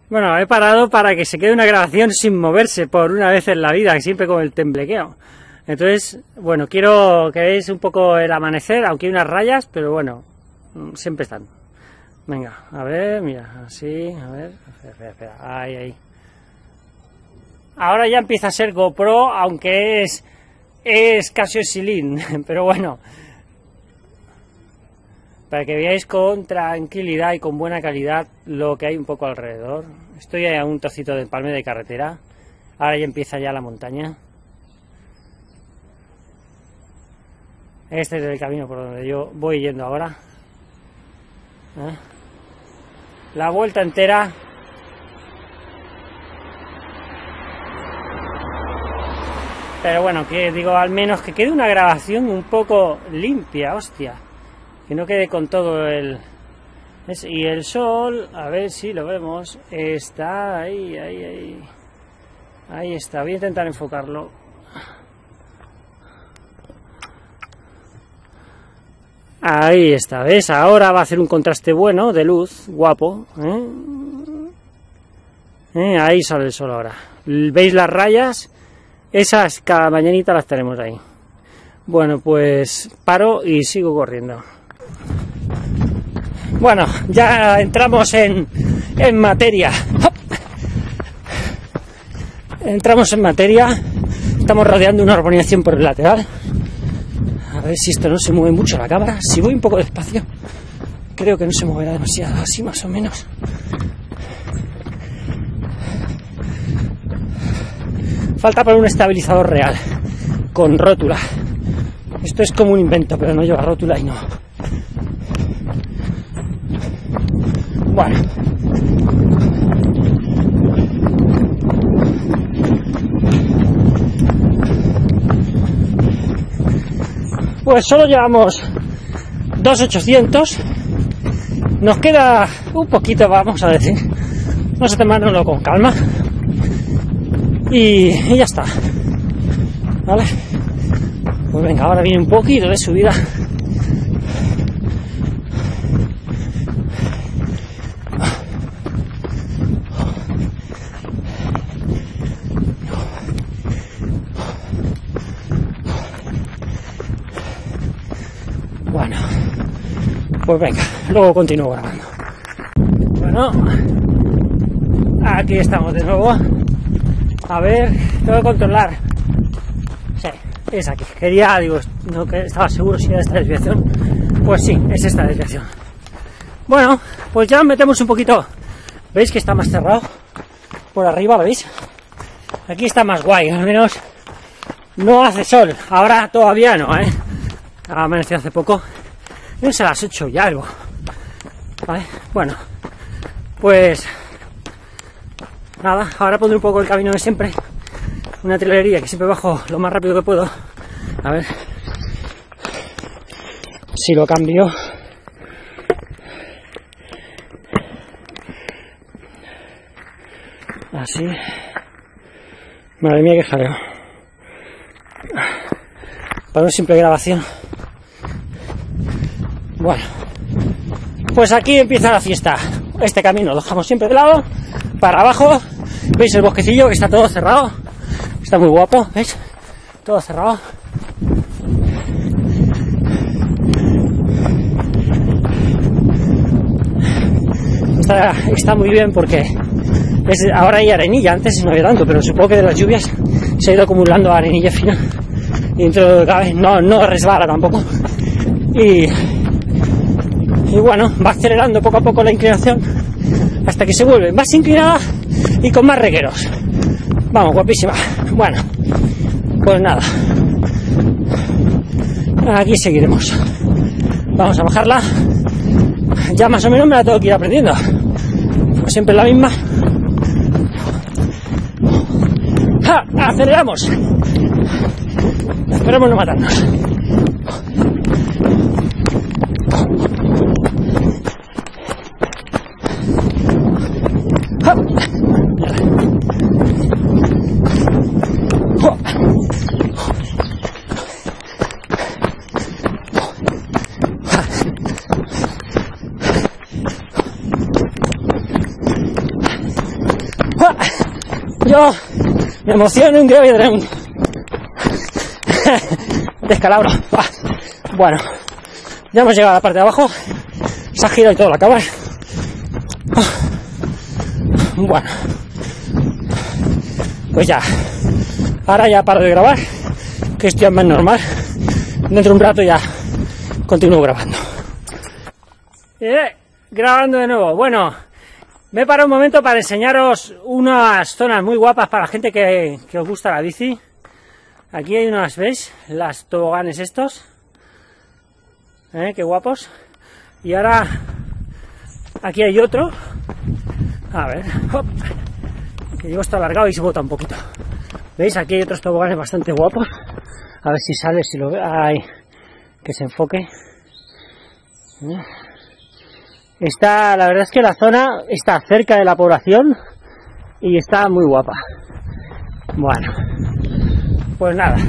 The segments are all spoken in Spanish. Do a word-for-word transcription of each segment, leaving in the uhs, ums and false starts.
Bueno, he parado para que se quede una grabación sin moverse por una vez en la vida, siempre con el temblequeo. Entonces, bueno, quiero que veáis un poco el amanecer, aunque hay unas rayas, pero bueno, siempre están. Venga, a ver, mira, así, a ver, espera, espera, ahí, ahí. Ahora ya empieza a ser GoPro, aunque es, es Casio Silin, pero bueno. Para que veáis con tranquilidad y con buena calidad lo que hay un poco alrededor. Estoy a un trocito de empalme de carretera. Ahora ya empieza ya la montaña. Este es el camino por donde yo voy yendo ahora. ¿Eh? La vuelta entera. Pero bueno, que digo, al menos que quede una grabación un poco limpia, hostia. Que no quede con todo el... Y el sol, a ver si lo vemos, está ahí, ahí, ahí. Ahí está, voy a intentar enfocarlo. Ahí está, ¿ves? Ahora va a hacer un contraste bueno, de luz, guapo. ¿Eh? ¿Eh? Ahí sale el sol ahora. ¿Veis las rayas? Esas cada mañanita las tenemos ahí. Bueno, pues paro y sigo corriendo. Bueno, ya entramos en, en materia. ¡Hop! Entramos en materia. Estamos rodeando una urbanización por el lateral. A ver si esto no se mueve mucho la cámara. Si voy un poco despacio, creo que no se moverá demasiado, así más o menos. Falta poner un estabilizador real, con rótula. Esto es como un invento, pero no lleva rótula y no. Bueno. Pues solo llevamos dos mil ochocientos. Nos queda un poquito, vamos a decir. Vamos a tomárnoslo con calma. Y, y ya está. ¿Vale? Pues venga, ahora viene un poquito de subida. Bueno, pues venga, luego continúo grabando. Bueno, aquí estamos de nuevo. A ver, tengo que controlar. Sí, es aquí. Quería, digo, no que estaba seguro si era esta desviación. Pues sí, es esta desviación. Bueno, pues ya metemos un poquito. ¿Veis que está más cerrado? Por arriba, ¿lo veis? Aquí está más guay, al menos no hace sol. Ahora todavía no, ¿eh? Ha amanecido hace poco. Es a las ocho y algo. ¿Vale? Bueno, pues nada, ahora pondré un poco el camino de siempre. Una trilería que siempre bajo lo más rápido que puedo. A ver si lo cambio. Así. Madre mía, qué jaleo. Para una simple grabación. Bueno, pues aquí empieza la fiesta. Este camino lo dejamos siempre de lado, para abajo. ¿Veis el bosquecillo que está todo cerrado? Está muy guapo, ¿veis? Todo cerrado. Está, está muy bien porque es, ahora hay arenilla, antes no había tanto, pero supongo que de las lluvias se ha ido acumulando arenilla fina. Y dentro de lo que cabe, no, no resbala tampoco. Y, y bueno, va acelerando poco a poco la inclinación hasta que se vuelve más inclinada y con más regueros. Vamos, guapísima. Bueno, pues nada, aquí seguiremos. Vamos a bajarla. Ya más o menos me la tengo que ir aprendiendo. Como siempre la misma. ¡Ja! ¡Aceleramos! Esperemos no matarnos. ¡Ja! yo me emociono un día y de un descalabro. Bueno, ya hemos llegado a la parte de abajo, se ha girado y todo la cámara. Bueno, pues ya, ahora ya paro de grabar, que estoy más normal. Dentro de un rato ya continúo grabando. Eh, grabando de nuevo. Bueno, me he parado un momento para enseñaros unas zonas muy guapas para la gente que, que os gusta la bici. Aquí hay unas, ¿veis? Las toboganes estos. ¿Eh? Qué guapos. Y ahora aquí hay otro. A ver, hop, que llevo esto alargado y se bota un poquito. ¿Veis? Aquí hay otros toboganes bastante guapos. A ver si sale, si lo ve. Ay, que se enfoque. Está, la verdad es que la zona está cerca de la población y está muy guapa. Bueno, pues nada.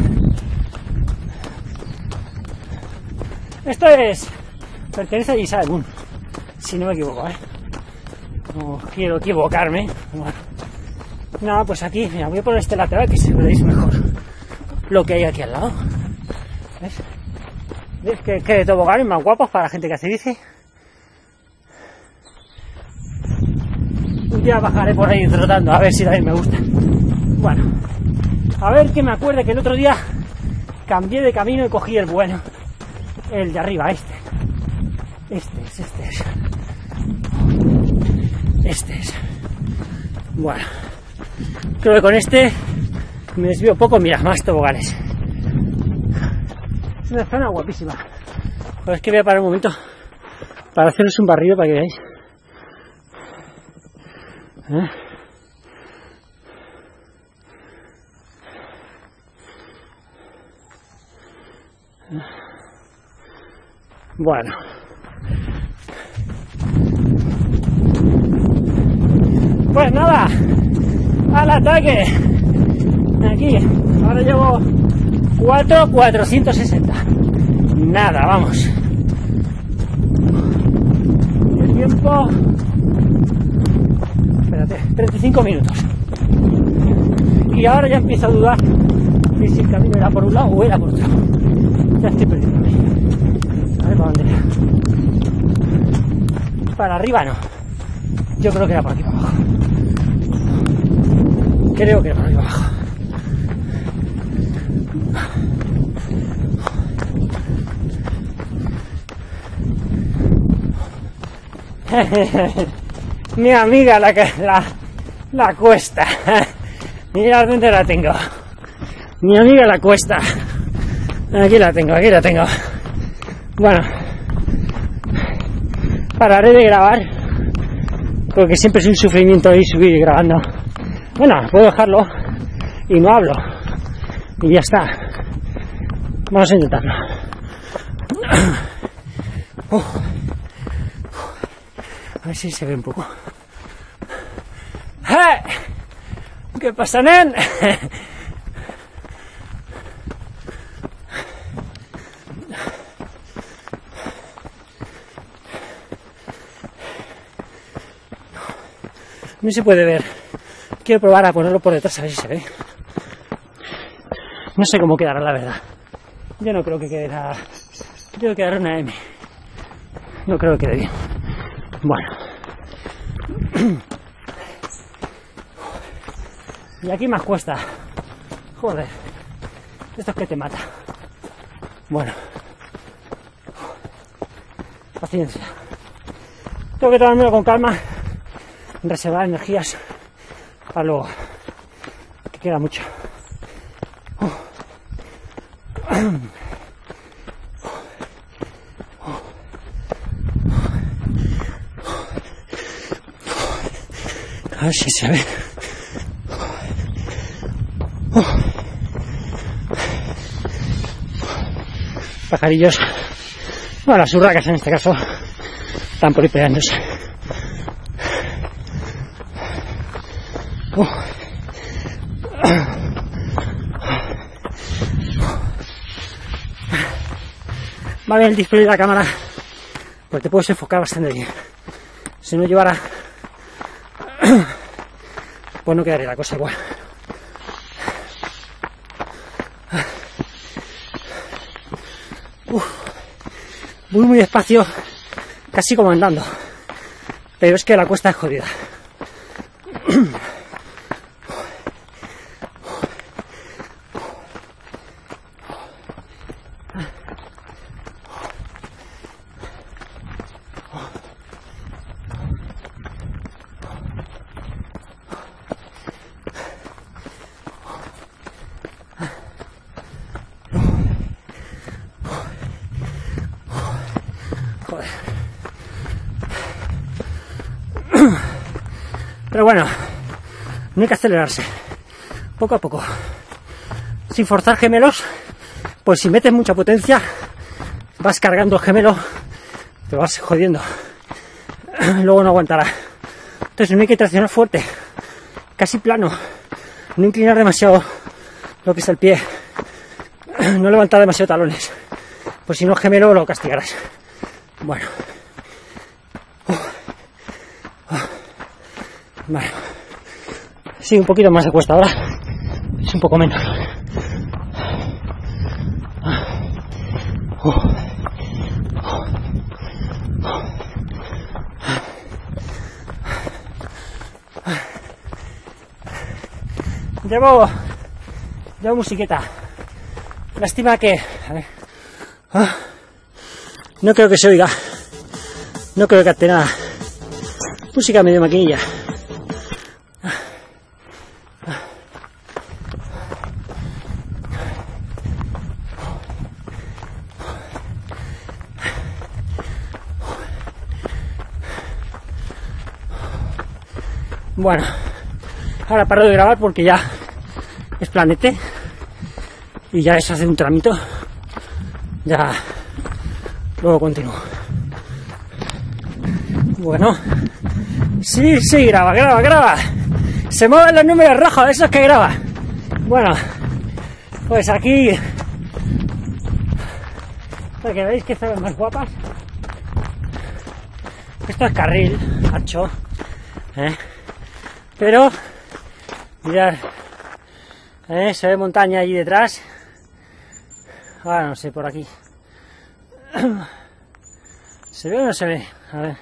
Esto es, pertenece a Giselle, si no me equivoco, ¿eh? No quiero equivocarme. Bueno, no, pues aquí, mira, voy a poner este lateral que se veréis mejor lo que hay aquí al lado. ¿Ves? ¿Ves que, que toboganes más guapos para la gente que hace bici? Un día bajaré por ahí trotando, a ver si también me gusta. Bueno, a ver que me acuerde que el otro día cambié de camino y cogí el bueno. El de arriba, este. Este es, este es. Este es. Bueno, creo que con este me desvío poco. Mira, más toboganes. Es una zona guapísima. Pues es que voy a parar un momento para haceros un barrido para que veáis. ¿Eh? Bueno, pues nada, al ataque. Aquí, ahora llevo cuatro cuatrocientos sesenta. Nada, vamos. El tiempo, espérate, treinta y cinco minutos. Y ahora ya empiezo a dudar de si el camino era por un lado o era por otro. Ya estoy perdiendo. A ver para dónde era. Para arriba no. Yo creo que era por aquí para abajo. Creo que era por aquí para abajo. Mi amiga la, la, la cuesta. Mirad dónde la tengo. Mi amiga la cuesta. Aquí la tengo, aquí la tengo. Bueno, pararé de grabar porque siempre es un sufrimiento ir subir grabando. Bueno, puedo dejarlo y no hablo y ya está. Vamos a intentarlo. Uh. A ver si se ve un poco. ¡Eh! ¿Qué pasa, nen? No se puede ver. Quiero probar a ponerlo por detrás a ver si se ve. No sé cómo quedará, la verdad. Yo no creo que quede nada. Creo que quedará una M. No creo que quede bien. Bueno. Y aquí más cuesta. Joder. Esto es que te mata. Bueno. Paciencia. Tengo que tomármelo con calma. Reservar energías para luego. Que queda mucho. A ver si se ve. Pajarillos. Bueno, las urracas en este caso están por ahí peleándose. Uh. Va bien el display de la cámara porque te puedes enfocar bastante bien. Si no llevara pues no quedaría la cosa igual. Voy muy despacio, casi como andando, pero es que la cuesta es jodida. Pero bueno, no hay que acelerarse, poco a poco, sin forzar gemelos, pues si metes mucha potencia, vas cargando el gemelo, te vas jodiendo, luego no aguantará. Entonces no hay que traccionar fuerte, casi plano, no inclinar demasiado lo que es el pie, no levantar demasiado talones, pues si no el gemelo lo castigarás. Bueno. Vale. Sí, un poquito más de cuesta ahora. Es un poco menos. Llevo... Llevo musiqueta. Lástima que... A ver. No creo que se oiga. No creo que capte nada. Música medio maquinilla. Bueno, ahora paro de grabar porque ya es planete y ya es hacer un tramito. Ya luego continúo. Bueno, sí, sí, graba, graba, graba. Se mueven los números rojos, eso es que graba. Bueno, pues aquí, para que veáis que se ven más guapas. Esto es carril, ancho, ¿eh? Pero, mirad, ¿eh? Se ve montaña allí detrás. Ahora no sé, por aquí. ¿Se ve o no se ve? A ver.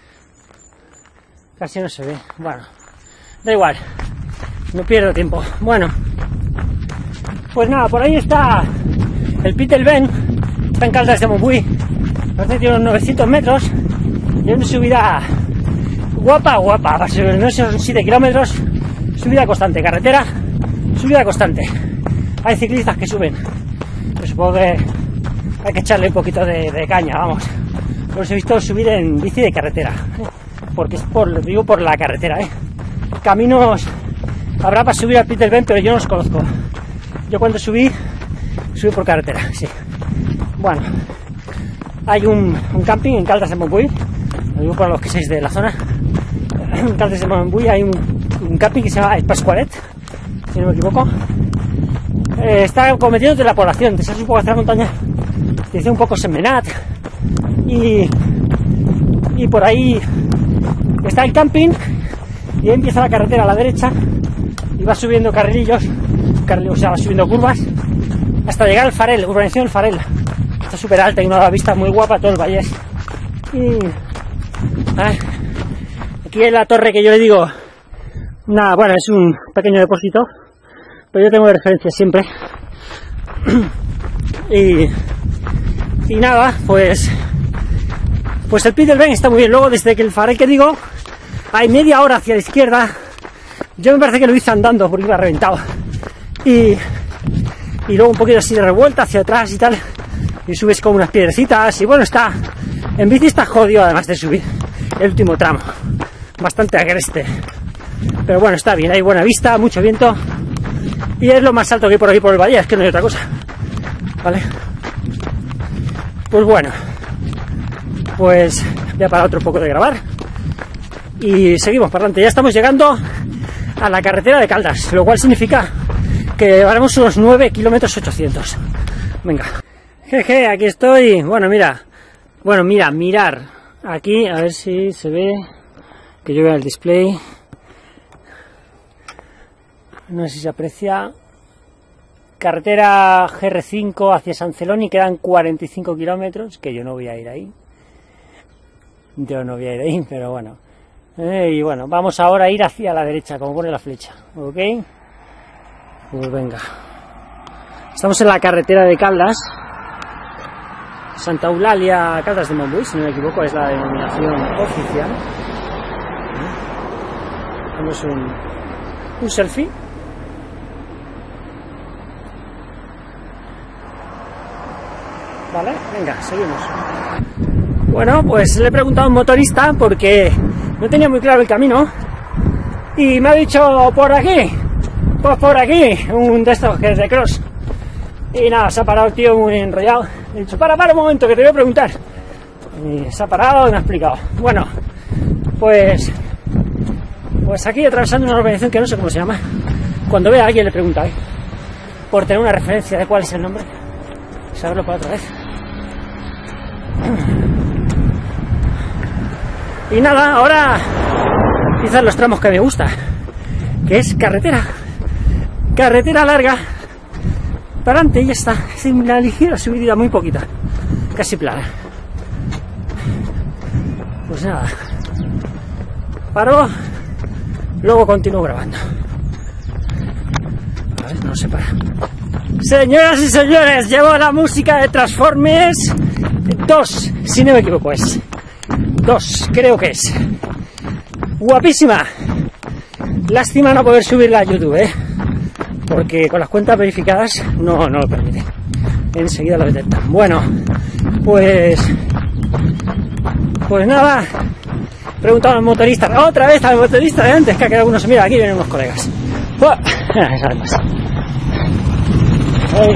Casi no se ve. Bueno, da igual. No pierdo tiempo. Bueno, pues nada, por ahí está el Pit del Ben. Está en Caldas de Montbui. Parece que tiene unos novecientos metros. Y una subida guapa, guapa. Va a ser unos siete kilómetros. Subida constante. Carretera, subida constante. Hay ciclistas que suben. Pues supongo que hay que echarle un poquito de, de caña, vamos. Los he visto subir en bici de carretera. ¿eh? Porque es por, lo digo por la carretera, ¿eh? Caminos habrá para subir al Pit del Ben, pero yo no los conozco. Yo cuando subí, subí por carretera, sí. Bueno, hay un, un camping en Caldas de Montbui, lo digo para los que sois de la zona. En Caldas de Montbui hay un, un camping que se llama El Pascualet, si no me equivoco. Eh, está como metido de la población, te sales un poco hacia la montaña, te dice un poco Semenat, y, y por ahí está el camping, y ahí empieza la carretera a la derecha, y va subiendo carrilillos, carril, o sea, va subiendo curvas, hasta llegar al Farel, urbanización del Farel. Está súper alta y una vista muy guapa, todo el Vallés. Y ah, aquí en la torre que yo le digo, nada, bueno, es un pequeño depósito, pero yo tengo de referencia siempre. y, y nada, pues pues el Pit del Ben está muy bien. Luego, desde que el Farel que digo, hay media hora hacia la izquierda. Yo me parece que lo hice andando porque iba reventado. Y, y luego un poquito así de revuelta hacia atrás y tal. Y subes con unas piedrecitas. Y bueno, está en bici está jodido además de subir el último tramo. Bastante agreste. Pero bueno, está bien, hay buena vista, mucho viento. Y es lo más alto que hay por aquí por el valle, es que no hay otra cosa. ¿Vale? Pues bueno. Pues ya para otro poco de grabar. Y seguimos para adelante. Ya estamos llegando a la carretera de Caldas, lo cual significa que llevaremos unos nueve kilómetros ochocientos. Venga. Jeje, aquí estoy. Bueno, mira. Bueno, mira, mirar. Aquí, a ver si se ve. Que yo vea el display. No sé si se aprecia. carretera G R cinco hacia San Celoni, quedan cuarenta y cinco kilómetros, que yo no voy a ir ahí. Yo no voy a ir ahí, pero bueno. Eh, y bueno, vamos ahora a ir hacia la derecha, como pone la flecha, ¿ok? Pues venga. Estamos en la carretera de Caldas. Santa Eulalia, Caldas de Montbui, si no me equivoco, es la denominación oficial. Tenemos un, un selfie. Vale, venga, seguimos. Bueno, pues le he preguntado a un motorista porque no tenía muy claro el camino y me ha dicho por aquí, pues por aquí, un de estos que es de cross. Y nada, se ha parado el tío muy enrollado. He dicho, para, para un momento, que te voy a preguntar. Y se ha parado y me ha explicado. Bueno, pues pues aquí atravesando una urbanización que no sé cómo se llama. Cuando vea a alguien le pregunta, ¿eh? Por tener una referencia de cuál es el nombre. Saberlo para otra vez. Y nada, ahora quizás los tramos que me gusta, que es carretera. Carretera larga. Para adelante y ya está. Es una ligera subida, muy poquita. Casi plana. Pues nada. Paro. Luego continúo grabando. A ver, no se para. Señoras y señores, llevo la música de Transformers dos, si no me equivoco es. dos, creo que es. Guapísima. Lástima no poder subirla a YouTube, ¿eh? Porque con las cuentas verificadas no, no lo permite. Enseguida lo detectan. Bueno, pues... Pues nada. Preguntado al motorista, otra vez al motorista de antes, que ha quedado uno. Mira, aquí vienen unos colegas. ¡Oh! Hey.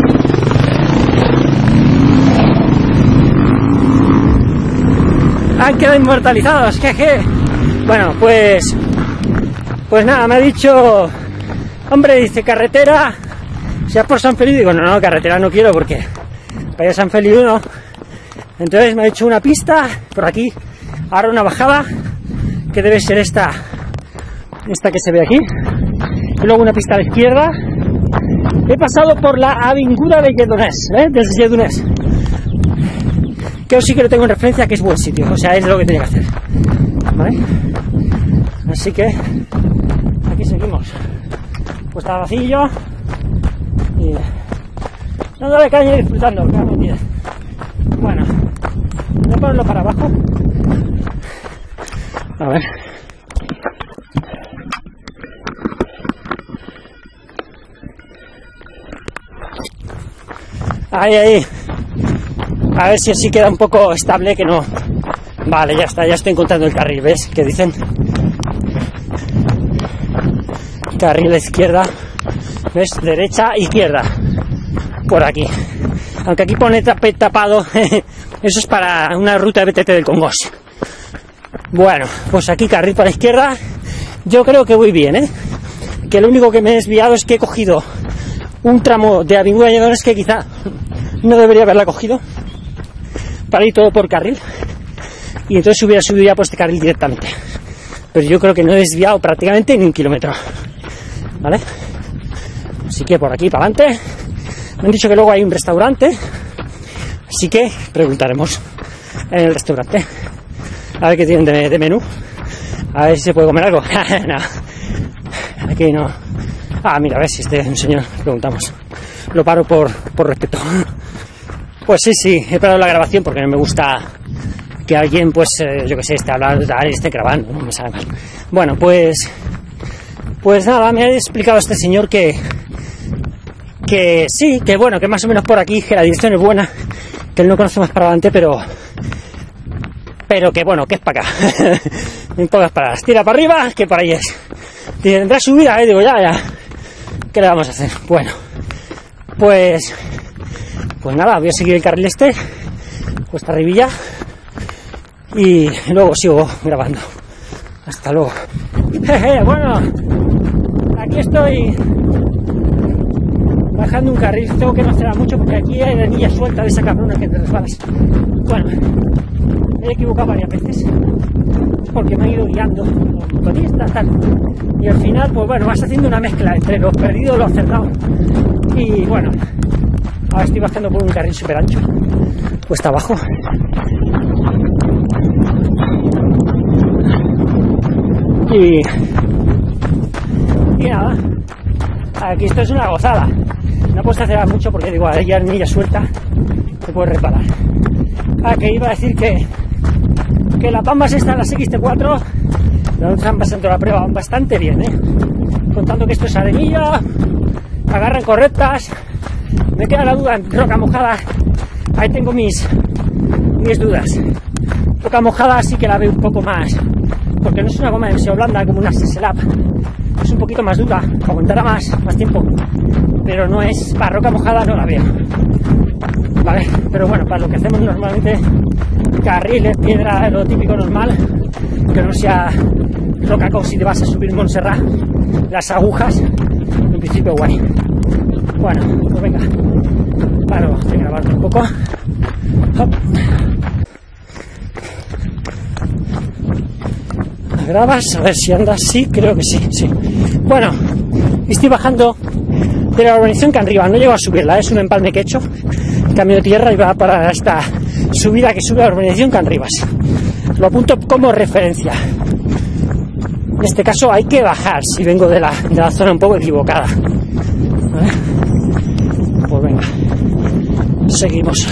Han quedado inmortalizados, jeje. Bueno, pues pues nada, me ha dicho, hombre, dice carretera, si es por San Feliu. Digo, no, no, carretera no quiero porque para ir a San Feliu no. Entonces me ha dicho una pista por aquí, ahora una bajada que debe ser esta, esta que se ve aquí, y luego una pista a la izquierda. He pasado por la avinguda de Lledoners, ¿eh? Del Lledoners, que sí que lo tengo en referencia, que es buen sitio, o sea, es lo que tenía que hacer, ¿vale? Así que aquí seguimos, pues está vacío y dándole caña y disfrutando. Bueno, voy a ponerlo para abajo, a ver. Ahí, ahí. A ver si así queda un poco estable, que no. Vale, ya está, ya estoy encontrando el carril, ¿ves? ¿Qué dicen? Carril izquierda, ¿ves? Derecha, izquierda. Por aquí. Aunque aquí pone tapado, eso es para una ruta de B T T del Congost. Bueno, pues aquí carril para la izquierda. Yo creo que voy bien, ¿eh? Que lo único que me he desviado es que he cogido un tramo de avinguda de Lledoners que quizá no debería haberla cogido para ir todo por carril, y entonces hubiera subido ya por este carril directamente, pero yo creo que no he desviado prácticamente ni un kilómetro, ¿vale? Así que por aquí para adelante. Me han dicho que luego hay un restaurante, así que preguntaremos en el restaurante a ver qué tienen de, de menú, a ver si se puede comer algo. No, aquí no. Ah, mira, a ver si este es un señor, preguntamos. Lo paro por, por respeto. Pues sí, sí, he parado la grabación porque no me gusta que alguien, pues, eh, yo que sé, esté hablando y esté grabando, no me sabe mal. Bueno, pues, pues nada, me ha explicado este señor que, que sí, que bueno, que más o menos por aquí, que la dirección es buena, que él no conoce más para adelante, pero, pero que bueno, que es para acá. En pocas palabras, tira para arriba, que para ahí es. Dice, tendrá subida, eh, digo, ya, ya. ¿Qué le vamos a hacer? Bueno, pues pues nada, voy a seguir el carril este, cuesta arribilla, y luego sigo grabando. Hasta luego. Jeje, bueno, aquí estoy bajando un carril. Tengo que no acelerar mucho porque aquí hay anilla suelta de esa cabrona que te resbalas. Bueno, me he equivocado varias veces porque me he ido guiando los motoristas, tal, y al final, pues bueno, vas haciendo una mezcla entre los perdidos y los acertados, Y bueno, ahora estoy bajando por un carril súper ancho, cuesta abajo. Y, y nada, aquí esto es una gozada. No puedes acelerar mucho porque digo, hay armilla suelta, te puedes reparar. Ah, que iba a decir que, que las bambas estas, las X T cuatro, las están pasando la prueba bastante bien, ¿eh? Contando que esto es arenilla, agarran correctas. Me queda la duda en roca mojada, ahí tengo mis, mis dudas. Roca mojada sí que la veo un poco más, porque no es una goma demasiado blanda como una Seslab, es un poquito más dura, aguantará más, más tiempo, pero no es, para roca mojada no la veo, vale, pero bueno, para lo que hacemos normalmente, carriles, piedra, lo típico normal, que no sea roca como si te vas a subir Montserrat, las agujas, en principio guay. Bueno, pues venga, paro de grabar un poco. Hop. ¿Grabas? A ver si andas. Sí, creo que sí, sí. Bueno, estoy bajando de la urbanización que arriba, no llego a subirla, es un empalme que he hecho, cambio de tierra y va para esta subida que sube a la urbanización que arriba. Lo apunto como referencia. En este caso hay que bajar si vengo de la, de la zona un poco equivocada. ¿Vale? Pues venga, seguimos.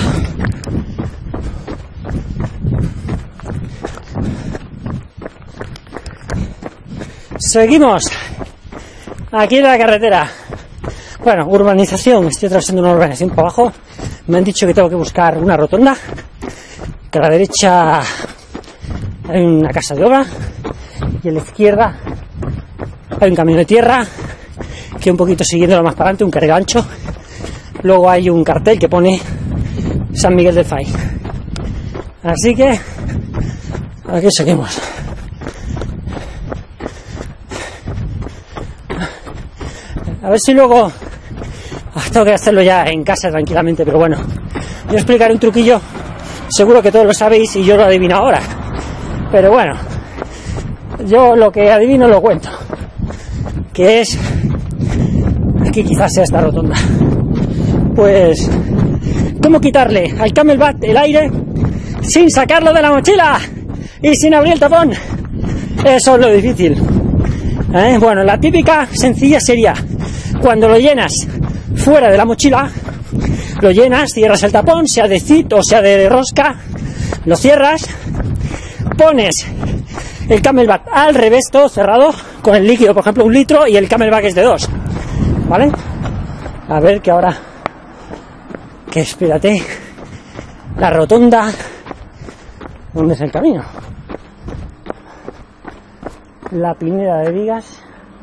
Seguimos aquí en la carretera. Bueno, urbanización, estoy atravesando una urbanización para abajo. Me han dicho que tengo que buscar una rotonda, que a la derecha hay una casa de obra y a la izquierda hay un camino de tierra, que un poquito siguiéndolo más para adelante, un cargancho. Luego hay un cartel que pone San Miguel del Fay. Así que aquí seguimos. A ver si luego ah, tengo que hacerlo ya en casa tranquilamente, pero bueno, yo explicaré un truquillo, seguro que todos lo sabéis y yo lo adivino ahora, pero bueno, yo lo que adivino lo cuento, que es, aquí quizás sea esta rotonda, pues, ¿cómo quitarle al Camelback el aire sin sacarlo de la mochila y sin abrir el tapón? Eso es lo difícil, ¿eh? Bueno, la típica sencilla sería, cuando lo llenas fuera de la mochila, lo llenas, cierras el tapón, sea de zip o sea de rosca, lo cierras, pones el Camelback al revés, todo cerrado, con el líquido, por ejemplo, un litro, y el Camelback es de dos, ¿vale? A ver que ahora, que espérate, la rotonda, ¿dónde es el camino? La Pineda de Vigas.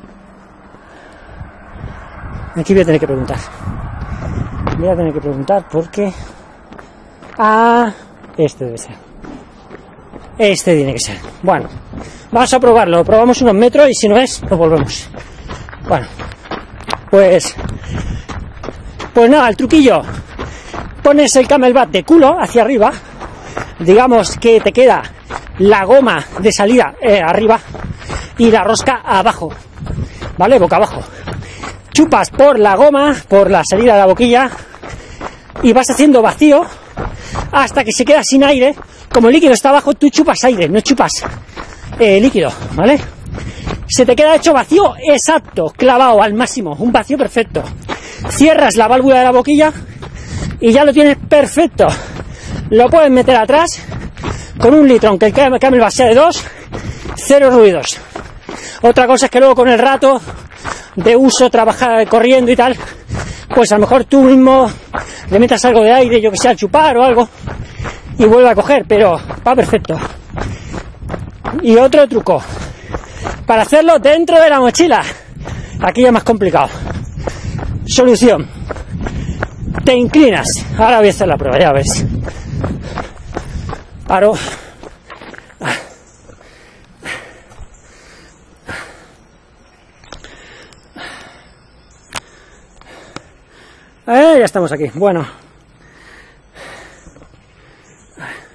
Aquí voy a tener que preguntar. Voy a tener que preguntar porque... Ah, este debe ser. Este tiene que ser. Bueno, vamos a probarlo. Probamos unos metros y si no es, nos volvemos. Bueno, pues... Pues nada, el truquillo. Pones el Camelback de culo hacia arriba. Digamos que te queda la goma de salida eh, arriba y la rosca abajo. ¿Vale? Boca abajo. Chupas por la goma, por la salida de la boquilla y vas haciendo vacío hasta que se queda sin aire. Como el líquido está abajo, tú chupas aire, no chupas eh, líquido, ¿vale? Se te queda hecho vacío exacto, clavado al máximo, un vacío perfecto. Cierras la válvula de la boquilla y ya lo tienes perfecto. Lo puedes meter atrás con un litro, aunque el Camelback sea de dos, cero ruidos. Otra cosa es que luego con el rato de uso, trabajar corriendo y tal, pues a lo mejor tú mismo le metas algo de aire, yo que sé, al chupar o algo, y vuelve a coger, pero va perfecto. Y otro truco, para hacerlo dentro de la mochila, aquí ya es más complicado. Solución, te inclinas, ahora voy a hacer la prueba, ya ves. Paro. Eh, ya estamos aquí. Bueno,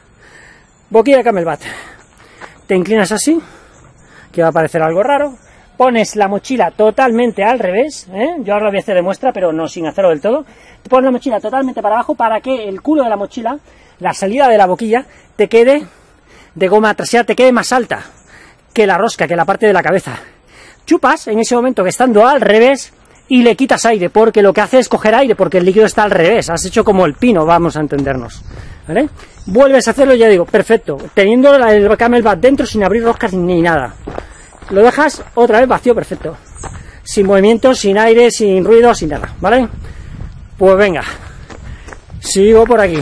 boquilla de Camelback. Te inclinas así, que va a parecer algo raro, pones la mochila totalmente al revés, ¿eh? Yo ahora lo voy a hacer de muestra, pero no sin hacerlo del todo. Te pones la mochila totalmente para abajo para que el culo de la mochila, la salida de la boquilla, te quede de goma trasera, te quede más alta que la rosca, que la parte de la cabeza. Chupas en ese momento que estando al revés y le quitas aire, porque lo que hace es coger aire, porque el líquido está al revés. Has hecho como el pino, vamos a entendernos, ¿vale? Vuelves a hacerlo, ya digo, perfecto, teniendo el Camelback dentro sin abrir roscas ni nada. Lo dejas otra vez vacío, perfecto. Sin movimiento, sin aire, sin ruido, sin nada, ¿vale? Pues venga, sigo por aquí.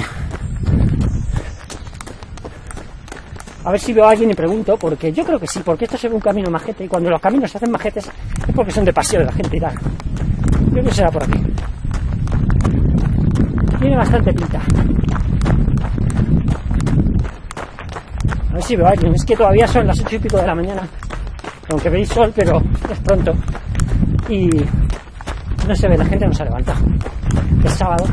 A ver si veo a alguien y pregunto, porque yo creo que sí, porque esto se ve un camino majete, y cuando los caminos se hacen majetes es porque son de paseo de la gente y tal. Creo que será por aquí. Tiene bastante pinta. A ver si veo a alguien, es que todavía son las ocho y pico de la mañana. Aunque veis sol, pero es pronto y no se ve, la gente no se ha levantado. Es sábado.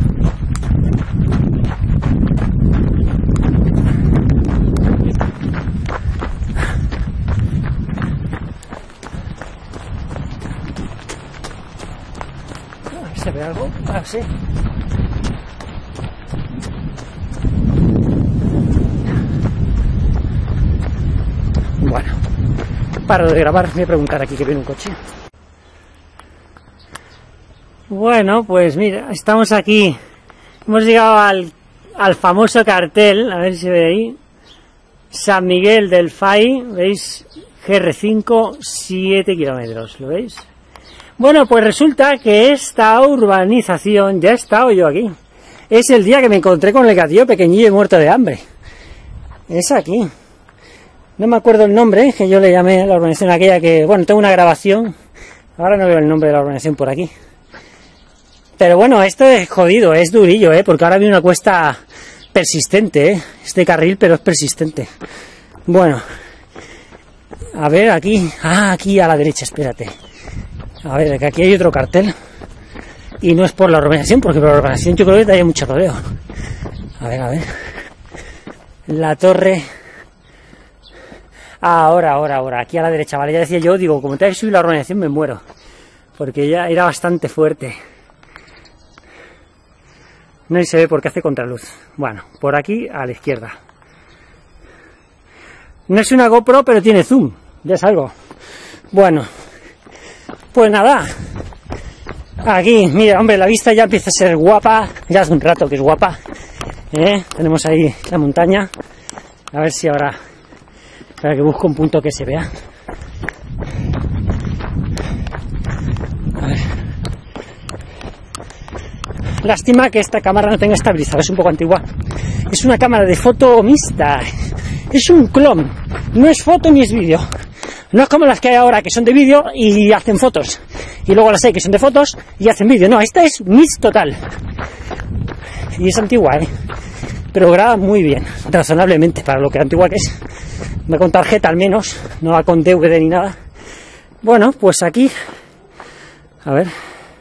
A ver, ¿se ve algo? Ah, sí. Bueno, paro de grabar, voy a preguntar aquí que viene un coche. Bueno, pues mira, estamos aquí, hemos llegado al, al famoso cartel, a ver si se ve ahí, San Miguel del Fai, ¿veis? G R cinco, siete kilómetros, ¿lo veis? Bueno, pues resulta que esta urbanización, ya he estado yo aquí, es el día que me encontré con el gatillo pequeñillo y muerto de hambre, es aquí. No me acuerdo el nombre, que yo le llamé a la urbanización aquella que... Bueno, tengo una grabación. Ahora no veo el nombre de la urbanización por aquí. Pero bueno, esto es jodido, es durillo, ¿eh? Porque ahora viene una cuesta persistente, ¿eh? Este carril, pero es persistente. Bueno. A ver, aquí... Ah, aquí a la derecha, espérate. A ver, que aquí hay otro cartel. Y no es por la urbanización, porque por la urbanización yo creo que daría mucho rodeo. A ver, a ver. La torre... Ah, ahora, ahora, ahora, aquí a la derecha, vale, ya decía yo, digo, como te que subir la urbanización me muero, porque ya era bastante fuerte. No se ve porque hace contraluz. Bueno, por aquí a la izquierda. No es una GoPro, pero tiene zoom, ya es algo. Bueno, pues nada, aquí, mira, hombre, la vista ya empieza a ser guapa, ya hace un rato que es guapa, ¿eh? Tenemos ahí la montaña, a ver si ahora... Para que busque un punto que se vea. A ver. Lástima que esta cámara no tenga estabilizador, es un poco antigua. Es una cámara de foto mixta. Es un clon. No es foto ni es vídeo. No es como las que hay ahora que son de vídeo y hacen fotos. Y luego las hay que son de fotos y hacen vídeo. No, esta es mix total. Y es antigua, ¿eh? Pero graba muy bien, razonablemente, para lo que antigua que es. Va con tarjeta al menos, no va con D V D ni nada. Bueno, pues aquí, a ver,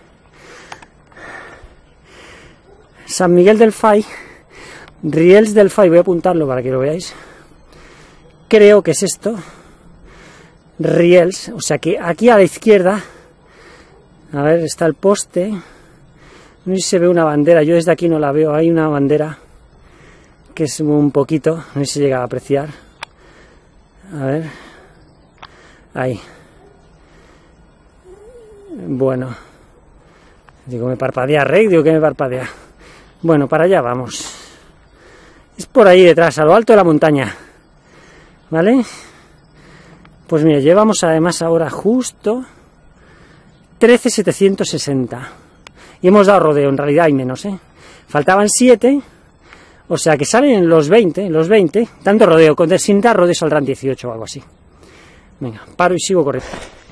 San Miguel del Fai, Riels del Fai, voy a apuntarlo para que lo veáis. Creo que es esto, Riels, o sea que aquí a la izquierda, a ver, está el poste, no sé si se ve una bandera, yo desde aquí no la veo, hay una bandera que es un poquito, no sé si se llega a apreciar. A ver, ahí. Bueno, digo, me parpadea Rey, digo que me parpadea. Bueno, para allá vamos. Es por ahí detrás, a lo alto de la montaña. ¿Vale? Pues mira, llevamos además ahora justo trece mil setecientos sesenta. Y hemos dado rodeo, en realidad hay menos, ¿eh? Faltaban siete. O sea que salen los veinte, los veinte, dando rodeo, con sin dar rodeo saldrán dieciocho o algo así. Venga, paro y sigo corriendo.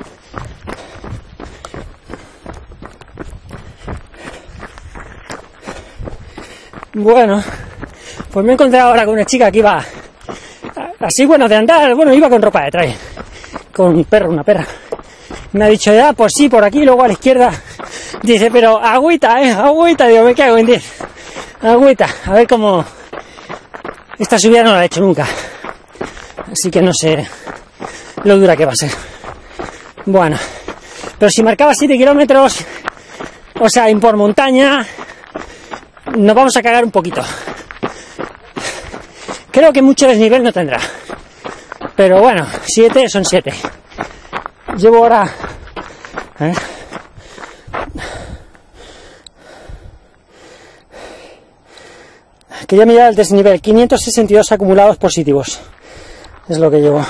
Bueno, pues me he encontrado ahora con una chica que iba así, bueno, de andar, bueno, iba con ropa de traje, con un perro, una perra. Me ha dicho, ya, pues sí, por aquí, luego a la izquierda. Dice, pero agüita, eh, agüita, digo, me cago en diez. Agüita, a ver cómo... Esta subida no la he hecho nunca, así que no sé lo dura que va a ser. Bueno, pero si marcaba siete kilómetros, o sea, en por montaña, nos vamos a cagar un poquito. Creo que mucho desnivel no tendrá, pero bueno, siete son siete. Llevo ahora... ¿eh? Quería mirar el desnivel, quinientos sesenta y dos acumulados positivos, es lo que llevo.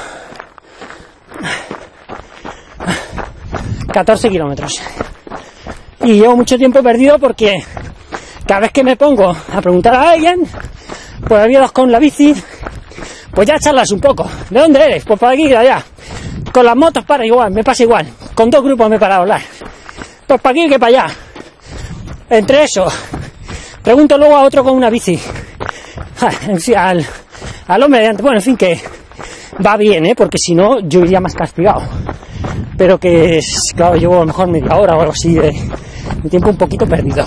catorce kilómetros. Y llevo mucho tiempo perdido porque cada vez que me pongo a preguntar a alguien, pues había dos con la bici, pues ya charlas un poco. ¿De dónde eres? Pues por aquí y de allá. Con las motos para igual, me pasa igual. Con dos grupos me he parado a hablar. Pues para aquí que para allá. Entre eso, pregunto luego a otro con una bici. Al, al hombre de antes, bueno, en fin, que va bien, ¿eh? Porque si no, yo iría más castigado. Pero que, es, claro, llevo a lo mejor media hora o algo así de, de tiempo un poquito perdido.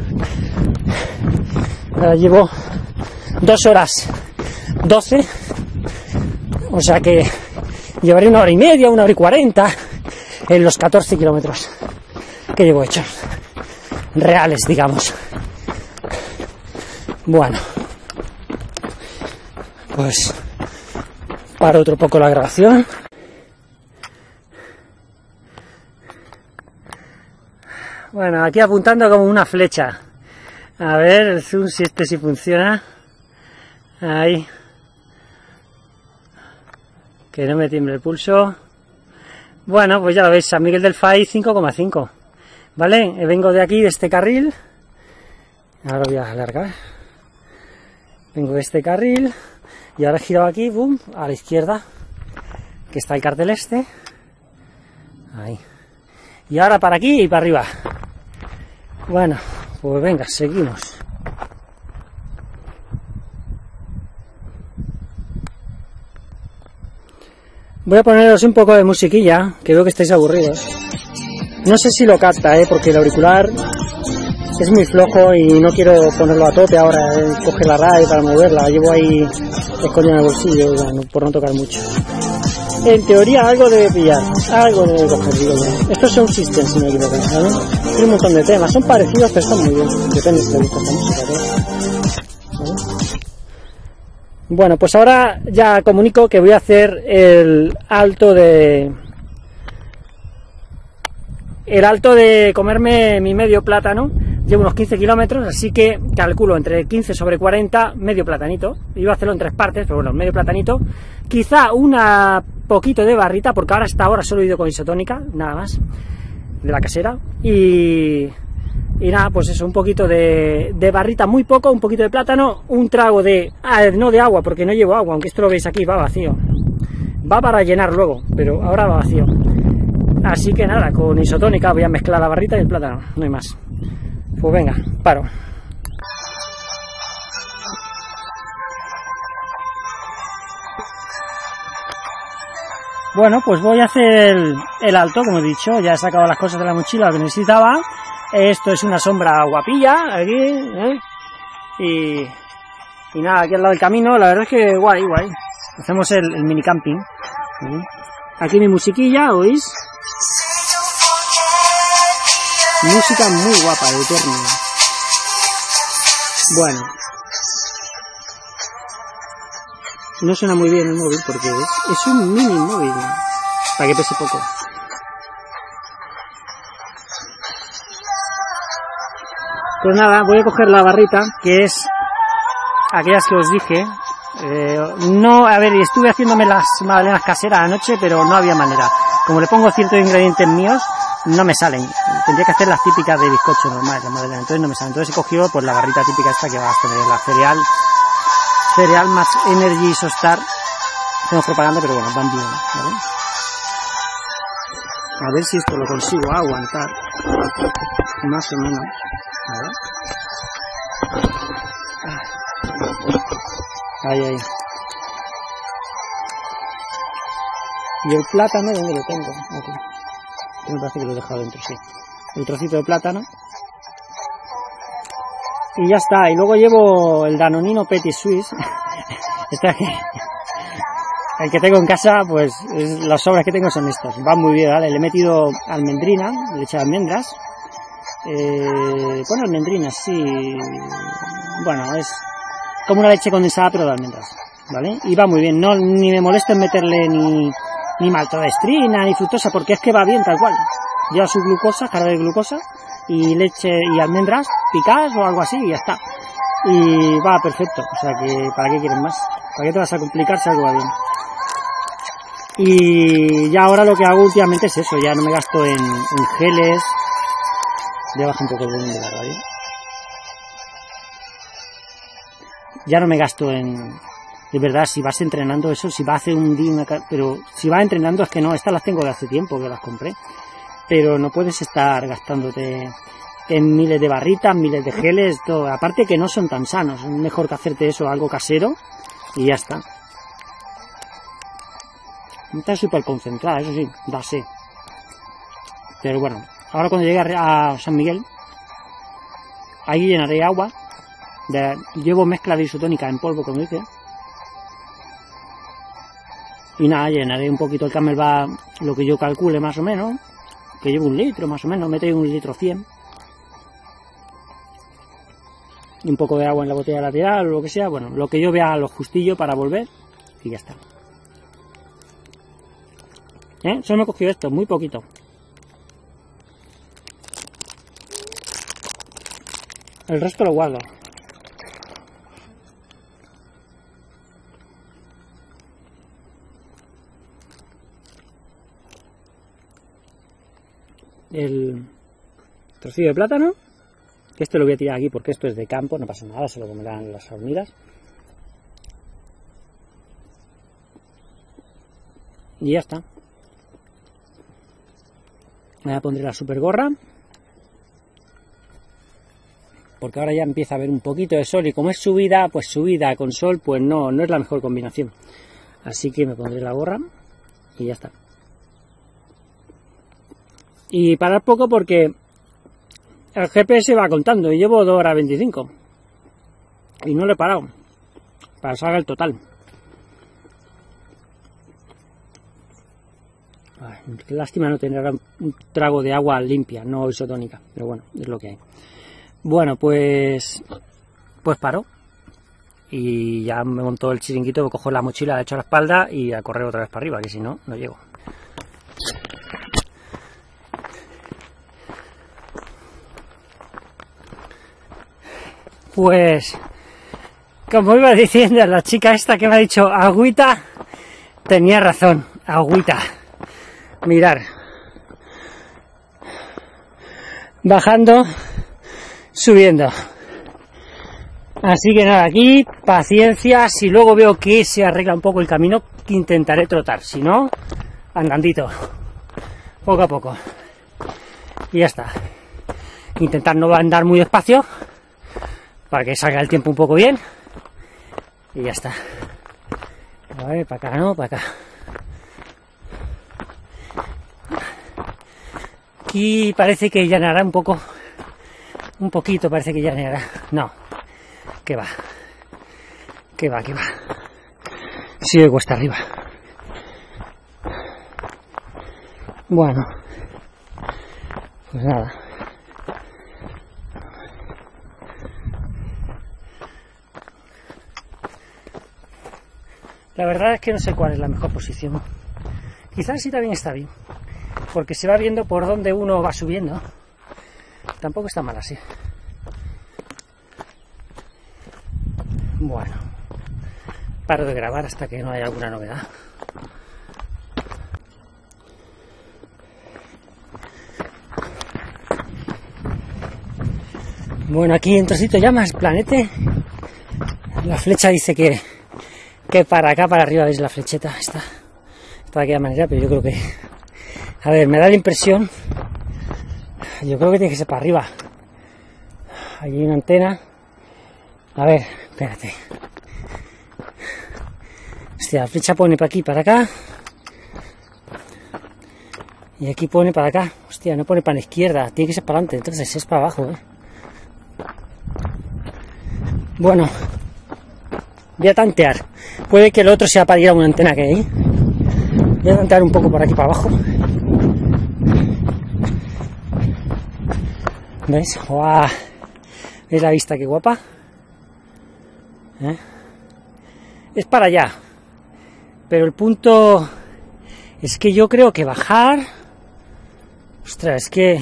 Ahora llevo dos horas doce, o sea que llevaré una hora y media, una hora y cuarenta en los catorce kilómetros que llevo hechos, reales, digamos. Bueno, pues paro otro poco la grabación. Bueno, aquí apuntando como una flecha. A ver, el zoom, si este sí funciona. Ahí. Que no me tiemble el pulso. Bueno, pues ya lo veis, San Miguel del Fai cinco coma cinco. ¿Vale? Vengo de aquí, de este carril. Ahora voy a alargar. Vengo de este carril. Y ahora he girado aquí, boom, a la izquierda. Que está el cartel este. Ahí. Y ahora para aquí y para arriba. Bueno, pues venga, seguimos. Voy a poneros un poco de musiquilla, que veo que estáis aburridos. No sé si lo capta, ¿eh? Porque el auricular es muy flojo y no quiero ponerlo a tope ahora, ¿eh? Coge la radio para moverla, llevo ahí escondida en el bolsillo, bueno, por no tocar mucho. En teoría algo debe pillar, algo debe coger, digo yo. Estos son systems, si no me equivoco, ¿sabes? Hay un montón de temas, son parecidos pero están muy bien, depende si te gusta esta música, ¿sabes? Bueno, pues ahora ya comunico que voy a hacer el alto de... El alto de comerme mi medio plátano. Llevo unos quince kilómetros, así que calculo entre quince sobre cuarenta, medio platanito. Iba a hacerlo en tres partes, pero bueno, medio platanito. Quizá una poquito de barrita, porque ahora hasta ahora solo he ido con isotónica, nada más, de la casera. Y, y nada, pues eso, un poquito de, de barrita, muy poco, un poquito de plátano, un trago de... Ah, no de agua, porque no llevo agua, aunque esto lo veis aquí, va vacío. Va para llenar luego, pero ahora va vacío. Así que nada, con isotónica voy a mezclar la barrita y el plátano, no hay más. Pues venga, paro. Bueno, pues voy a hacer el, el alto, como he dicho, ya he sacado las cosas de la mochila que necesitaba. Esto es una sombra guapilla, aquí, ¿eh? Y, y nada, aquí al lado del camino, la verdad es que guay, guay. Hacemos el, el mini camping. ¿Sí? Aquí mi musiquilla, ¿oís? Música muy guapa, de Eterno. Bueno. No suena muy bien el móvil porque es, es un mini móvil. Para que pese poco. Pues nada, voy a coger la barrita, que es aquellas que os dije. Eh, no, a ver, estuve haciéndome las magdalenas caseras anoche, pero no había manera. Como le pongo ciertos ingredientes míos, no me salen. Tendría que hacer las típicas de bizcocho normal, la magdalena, entonces no me salen. Entonces he cogido pues la barrita típica esta que va a tener, la cereal, cereal más Energy Sostar. Hacemos propaganda, pero bueno, van bien, ¿vale? A ver si esto lo consigo aguantar, más o menos. A ver. Ahí, ahí. Y el plátano, ¿dónde lo tengo? Aquí. Me parece que lo he dejado dentro, sí. El trocito de plátano. Y ya está. Y luego llevo el Danonino Petit Suisse. Este aquí. el que tengo en casa, pues es, las sobras que tengo son estas. Van muy bien, ¿vale? Le he metido almendrina, leche de almendras. Eh, bueno, almendrina, sí. Bueno, es como una leche condensada, pero de almendras, ¿vale? Y va muy bien. No, ni me molesto en meterle ni, ni maltodextrina, ni fructosa, porque es que va bien tal cual. Lleva su glucosa, carga de glucosa, y leche y almendras picadas o algo así, y ya está. Y va perfecto. O sea que, ¿para qué quieres más? ¿Para qué te vas a complicar si algo va bien? Y ya ahora lo que hago últimamente es eso, ya no me gasto en, en geles. Voy a bajar un poco el volumen de la radio. Ya no me gasto en... De verdad, si vas entrenando eso, si vas a hacer un día... Una, pero si vas entrenando es que no, estas las tengo de hace tiempo que las compré. Pero no puedes estar gastándote en miles de barritas, miles de geles, todo. Aparte que no son tan sanos, es mejor que hacerte eso, algo casero, y ya está. Está súper concentrada, eso sí, da sed. Pero bueno, ahora cuando llegue a San Miguel, ahí llenaré agua. De, llevo mezcla de isotónica en polvo, como dice. Y nada, llenaré un poquito el Camelback, lo que yo calcule más o menos. Que llevo un litro más o menos, meteré un litro cien. Y un poco de agua en la botella lateral o lo que sea. Bueno, lo que yo vea lo justillo para volver. Y ya está. ¿Eh? Solo me he cogido esto, muy poquito. El resto lo guardo. El trocillo de plátano, que este lo voy a tirar aquí porque esto es de campo, no pasa nada, se lo comerán las hormigas. Y ya está. Me pondré la super gorra, porque ahora ya empieza a haber un poquito de sol y como es subida, pues subida con sol, pues no, no es la mejor combinación. Así que me pondré la gorra y ya está. Y parar poco porque el G P S va contando y llevo dos horas veinticinco y no lo he parado para que salga el total. Ay, qué lástima no tener un trago de agua limpia, no isotónica, pero bueno, es lo que hay. Bueno, pues pues paro y ya me monto el chiringuito, me cojo la mochila, la echo a la espalda y a correr otra vez para arriba, que si no, no llego. Pues, como iba diciendo la chica esta que me ha dicho agüita, tenía razón, agüita. Mirar. Bajando, subiendo. Así que nada, aquí paciencia, si luego veo que se arregla un poco el camino, intentaré trotar, si no, andandito, poco a poco. Y ya está. Intentar no andar muy despacio, para que salga el tiempo un poco bien. Y ya está. A ver, para acá, no, para acá. Aquí parece que llanará un poco. Un poquito parece que llanará. No. Que va. Que va, que va. Sigue cuesta arriba. Bueno. Pues nada. La verdad es que no sé cuál es la mejor posición. Quizás sí también está bien, porque se va viendo por dónde uno va subiendo. Tampoco está mal así. Bueno, paro de grabar hasta que no haya alguna novedad. Bueno, aquí en trocito ya más planete. La flecha dice que que para acá, para arriba, veis la flecheta, está, está de aquella manera, pero yo creo que, a ver, me da la impresión, yo creo que tiene que ser para arriba. Allí hay una antena, a ver, espérate, hostia, la flecha pone para aquí, para acá, y aquí pone para acá, hostia, no pone para la izquierda, tiene que ser para adelante, entonces es para abajo, ¿eh? Bueno, Voy a tantear. Puede que el otro sea para ir a una antena que hay. Voy a tantear un poco por aquí para abajo. ¿Veis? ¡Guau! ¿Veis la vista qué guapa? ¿Eh? Es para allá. Pero el punto es que yo creo que bajar... Ostras, es que...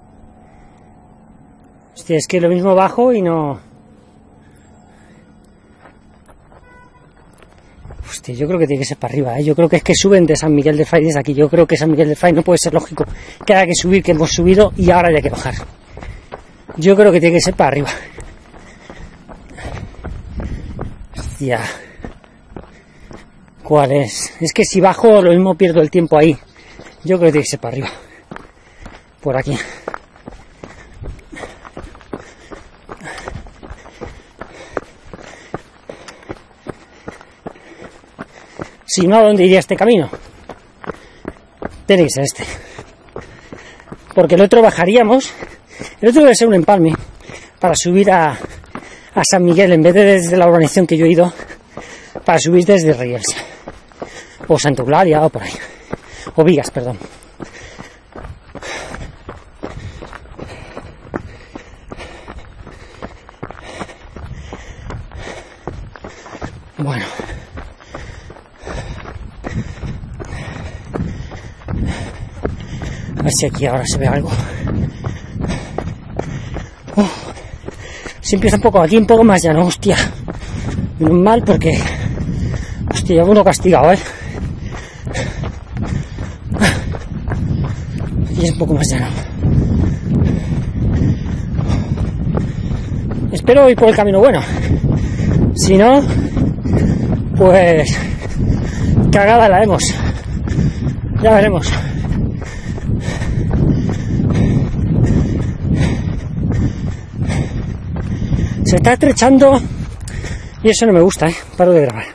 Hostia, es que lo mismo bajo y no... Hostia, yo creo que tiene que ser para arriba, ¿eh? Yo creo que es que suben de San Miguel del Fai desde aquí. Yo creo que San Miguel del Fai no puede ser lógico que haya que subir, que hemos subido y ahora haya que bajar. Yo creo que tiene que ser para arriba. Hostia. ¿Cuál es? Es que si bajo lo mismo pierdo el tiempo ahí. Yo creo que tiene que ser para arriba. Por aquí. Si no, ¿a dónde iría este camino? Tiene que ser este. Porque el otro bajaríamos. El otro debe ser un empalme para subir a, a San Miguel, en vez de desde la urbanización que yo he ido, para subir desde Riels. O Santa Eulalia, o por ahí. O Vigas, perdón. Bueno. A ver si aquí ahora se ve algo. Uh, si empieza un poco aquí, un poco más llano, hostia. Menos mal porque... Hostia, ya uno castigado, ¿eh? Y es un poco más llano. Espero ir por el camino bueno. Si no, pues... Cagada la hemos. Ya veremos. Se está estrechando y eso no me gusta, ¿eh? Paro de grabar.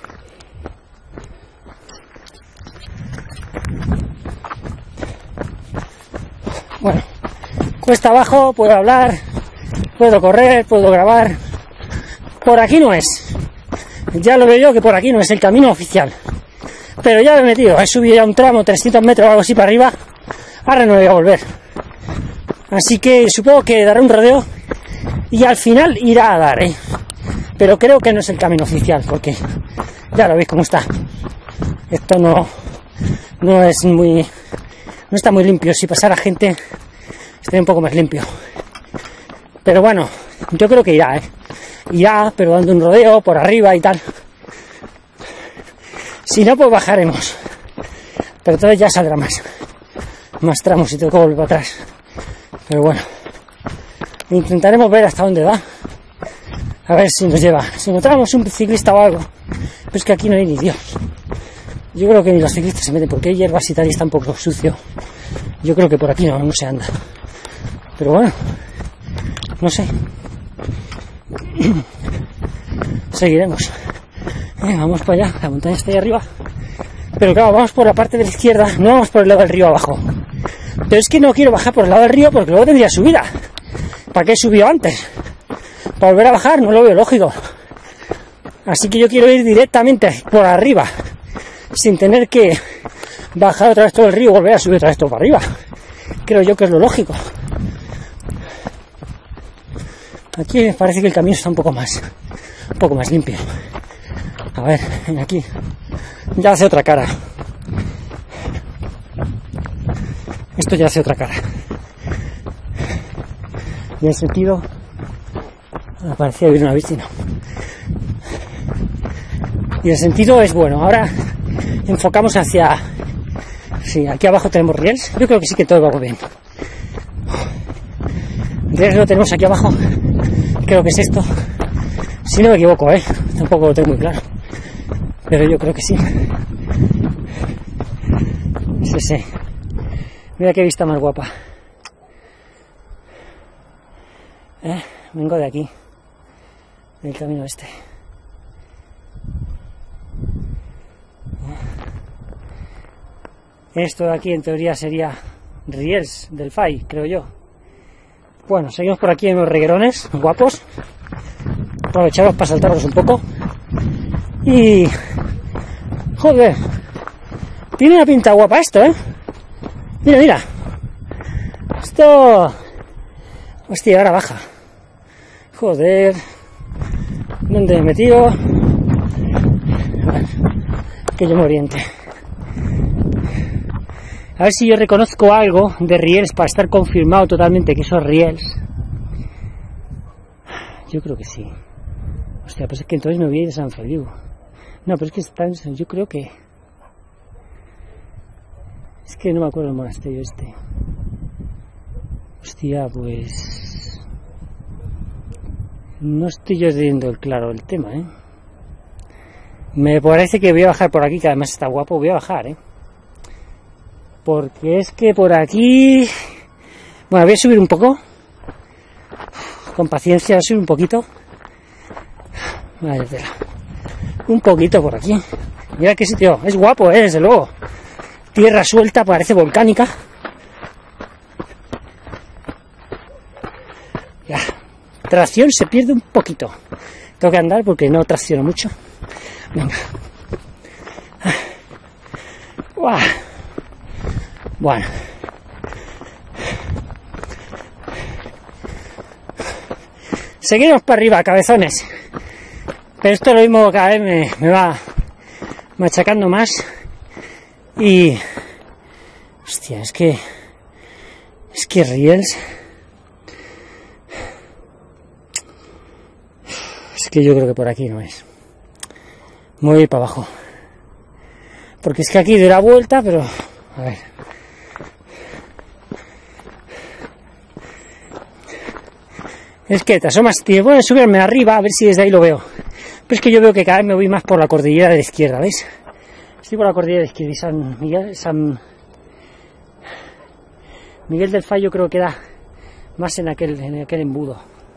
Bueno, cuesta abajo, puedo hablar, puedo correr, puedo grabar. Por aquí no es. Ya lo veo yo que por aquí no es el camino oficial. Pero ya me he metido, he subido ya un tramo, trescientos metros o algo así para arriba. Ahora no me voy a volver. Así que supongo que daré un rodeo. Y al final irá a dar, ¿eh? Pero creo que no es el camino oficial, porque ya lo veis cómo está. Esto no, no es muy... No está muy limpio. Si pasara gente, estaría un poco más limpio. Pero bueno, yo creo que irá, ¿eh? Irá, pero dando un rodeo por arriba y tal. Si no, pues bajaremos. Pero entonces ya saldrá más. Más tramos y tengo que volver para atrás. Pero bueno. Intentaremos ver hasta dónde va. A ver si nos lleva. Si encontramos un ciclista o algo. Pero es que aquí no hay ni Dios. Yo creo que ni los ciclistas se meten porque hay hierbas y tal y está un poco sucio. Yo creo que por aquí no, no se anda. Pero bueno. No sé. Seguiremos. Eh, vamos para allá. La montaña está ahí arriba. Pero claro, vamos por la parte de la izquierda. No vamos por el lado del río abajo. Pero es que no quiero bajar por el lado del río porque luego tendría subida. ¿Para qué he subido antes? Para volver a bajar, no lo veo lógico. Así que yo quiero ir directamente por arriba, sin tener que bajar otra vez todo el río y volver a subir otra vez todo para arriba. Creo yo que es lo lógico. Aquí me parece que el camino está un poco más, un poco más limpio. A ver, aquí ya hace otra cara. Esto ya hace otra cara. Y en sentido, parecía vivir una bici, no. Y el sentido es bueno. Ahora enfocamos hacia... Sí, aquí abajo tenemos Riels. Yo creo que sí que todo va muy bien. Riels lo tenemos aquí abajo. Creo que es esto. Si no me equivoco, ¿eh? Tampoco lo tengo muy claro. Pero yo creo que sí. Sí, sí. Mira qué vista más guapa. ¿Eh? Vengo de aquí, del camino este. Esto de aquí en teoría sería Riels del Fai, creo yo. Bueno, seguimos por aquí en los reguerones guapos. Aprovechamos para saltarlos un poco. Y... joder, tiene una pinta guapa esto, ¿eh? Mira, mira. Esto... hostia, ahora baja. Joder. ¿Dónde me he metido? A ver, que yo me oriente. A ver si yo reconozco algo de riels para estar confirmado totalmente que esos riels. Yo creo que sí. Hostia, pues es que entonces me voy a ir a San Feliu. No, pero es que están, yo creo que... es que no me acuerdo el monasterio este. Hostia, pues... no estoy yo viendo el claro el tema, ¿eh? Me parece que voy a bajar por aquí, que además está guapo, voy a bajar, ¿eh? Porque es que por aquí... bueno, voy a subir un poco. Con paciencia, voy a subir un poquito. Vaya tela. Un poquito por aquí. Mira qué sitio, es guapo, ¿eh? Desde luego. Tierra suelta, parece volcánica. Ya. Tracción se pierde un poquito. Tengo que andar porque no tracciono mucho. Venga. Uah. Bueno. Seguimos para arriba, cabezones. Pero esto lo mismo cada vez me, me va machacando más. Y... hostia, es que... es que riels... es que yo creo que por aquí no es. Me voy a ir para abajo. Porque es que aquí doy la vuelta, pero... a ver... es que te asomas, tío, voy a subirme arriba a ver si desde ahí lo veo. Pero es que yo veo que cada vez me voy más por la cordillera de la izquierda, ¿veis? Estoy por la cordillera de la izquierda y San Miguel, San Miguel del Fallo creo que queda más en aquel, en aquel embudo.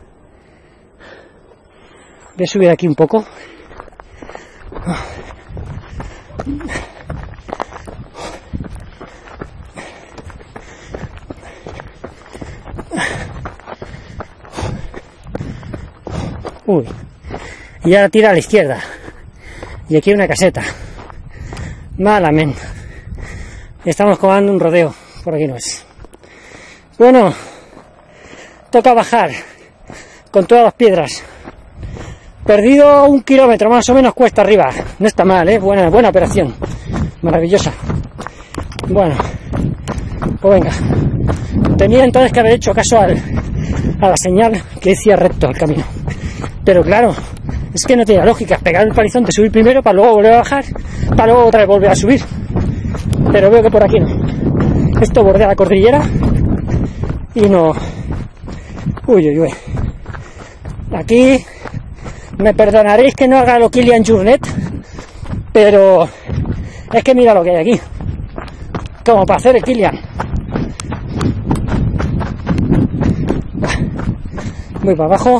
Voy a subir aquí un poco. Uy, y ahora tira a la izquierda. Y aquí hay una caseta. Malamente. Estamos comando un rodeo. Por aquí no es. Bueno, toca bajar con todas las piedras. Perdido un kilómetro más o menos cuesta arriba. No está mal, ¿eh? Buena, buena operación. Maravillosa. Bueno, pues venga. Tenía entonces que haber hecho caso al, a la señal que decía recto el camino. Pero claro, es que no tiene lógica pegar el palizón de subir primero para luego volver a bajar, para luego otra vez volver a subir. Pero veo que por aquí no. Esto bordea la cordillera y no... uy, uy, uy. Aquí me perdonaréis que no haga lo Kilian Jornet, pero es que mira lo que hay aquí. Como para hacer el Kilian. Voy para abajo.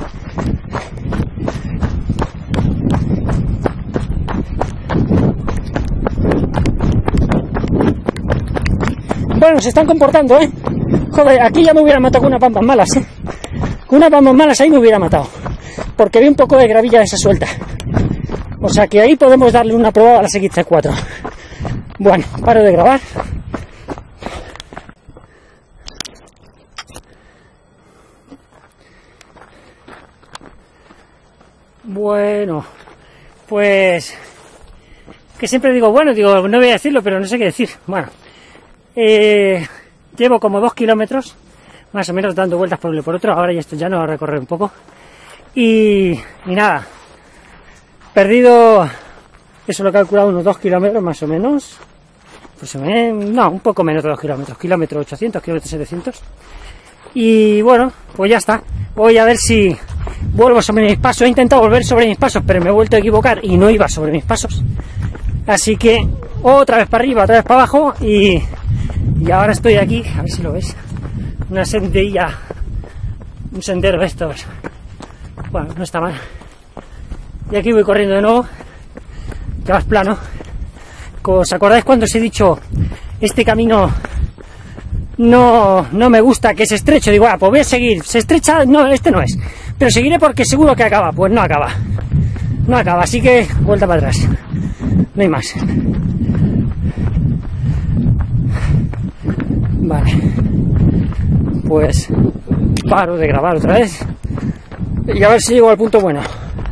Bueno, se están comportando, ¿eh? Joder, aquí ya me hubiera matado con unas bambas malas, ¿eh? Con unas bambas malas ahí me hubiera matado. Porque vi un poco de gravilla de esa suelta. O sea que ahí podemos darle una prueba a la X T cuatro. Bueno, paro de grabar. Bueno, pues... que siempre digo, bueno, digo, no voy a decirlo, pero no sé qué decir. Bueno... Eh, llevo como dos kilómetros más o menos dando vueltas por uno y por otro. Ahora ya esto ya no va a recorrer un poco y, y nada, perdido, eso lo he calculado, unos dos kilómetros más o menos, pues me, no, un poco menos de dos kilómetros, kilómetro ochocientos, kilómetro setecientos. Y bueno, pues ya está. Voy a ver si vuelvo sobre mis pasos. He intentado volver sobre mis pasos, pero me he vuelto a equivocar y no iba sobre mis pasos. Así que otra vez para arriba, otra vez para abajo y... y ahora estoy aquí, a ver si lo veis, una senderilla, un sendero de estos, bueno, no está mal, y aquí voy corriendo de nuevo, que va es plano. ¿Os acordáis cuando os he dicho, este camino no, no me gusta, que es estrecho? Digo, ah, pues voy a seguir, se estrecha, no, este no es, pero seguiré porque seguro que acaba. Pues no acaba, no acaba, así que vuelta para atrás, no hay más. Vale, pues paro de grabar otra vez y a ver si llego al punto bueno.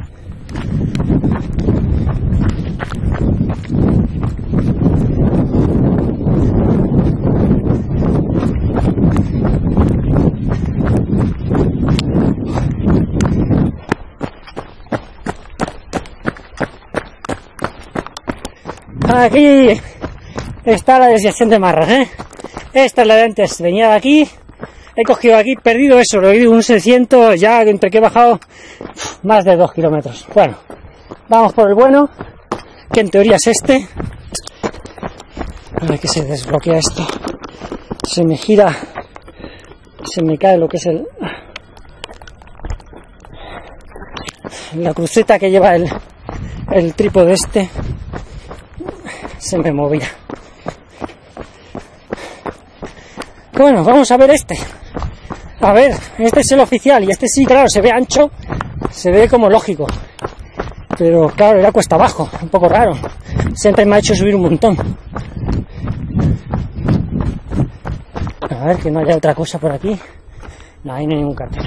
Aquí está la desviación de Marras, ¿eh? Esta es la de antes, venía de aquí, he cogido aquí, perdido eso, lo he ido un seiscientos, ya entre que he bajado más de dos kilómetros. Bueno, vamos por el bueno, que en teoría es este. A ver que se desbloquea esto, se me gira, se me cae lo que es el la cruceta que lleva el, el trípode este. Se me movía. Bueno, vamos a ver este. A ver, este es el oficial y este sí, claro, se ve ancho, se ve como lógico. Pero claro, era cuesta abajo, un poco raro. Siempre me ha hecho subir un montón. A ver, que no haya otra cosa por aquí. No, ahí no hay ningún cartel.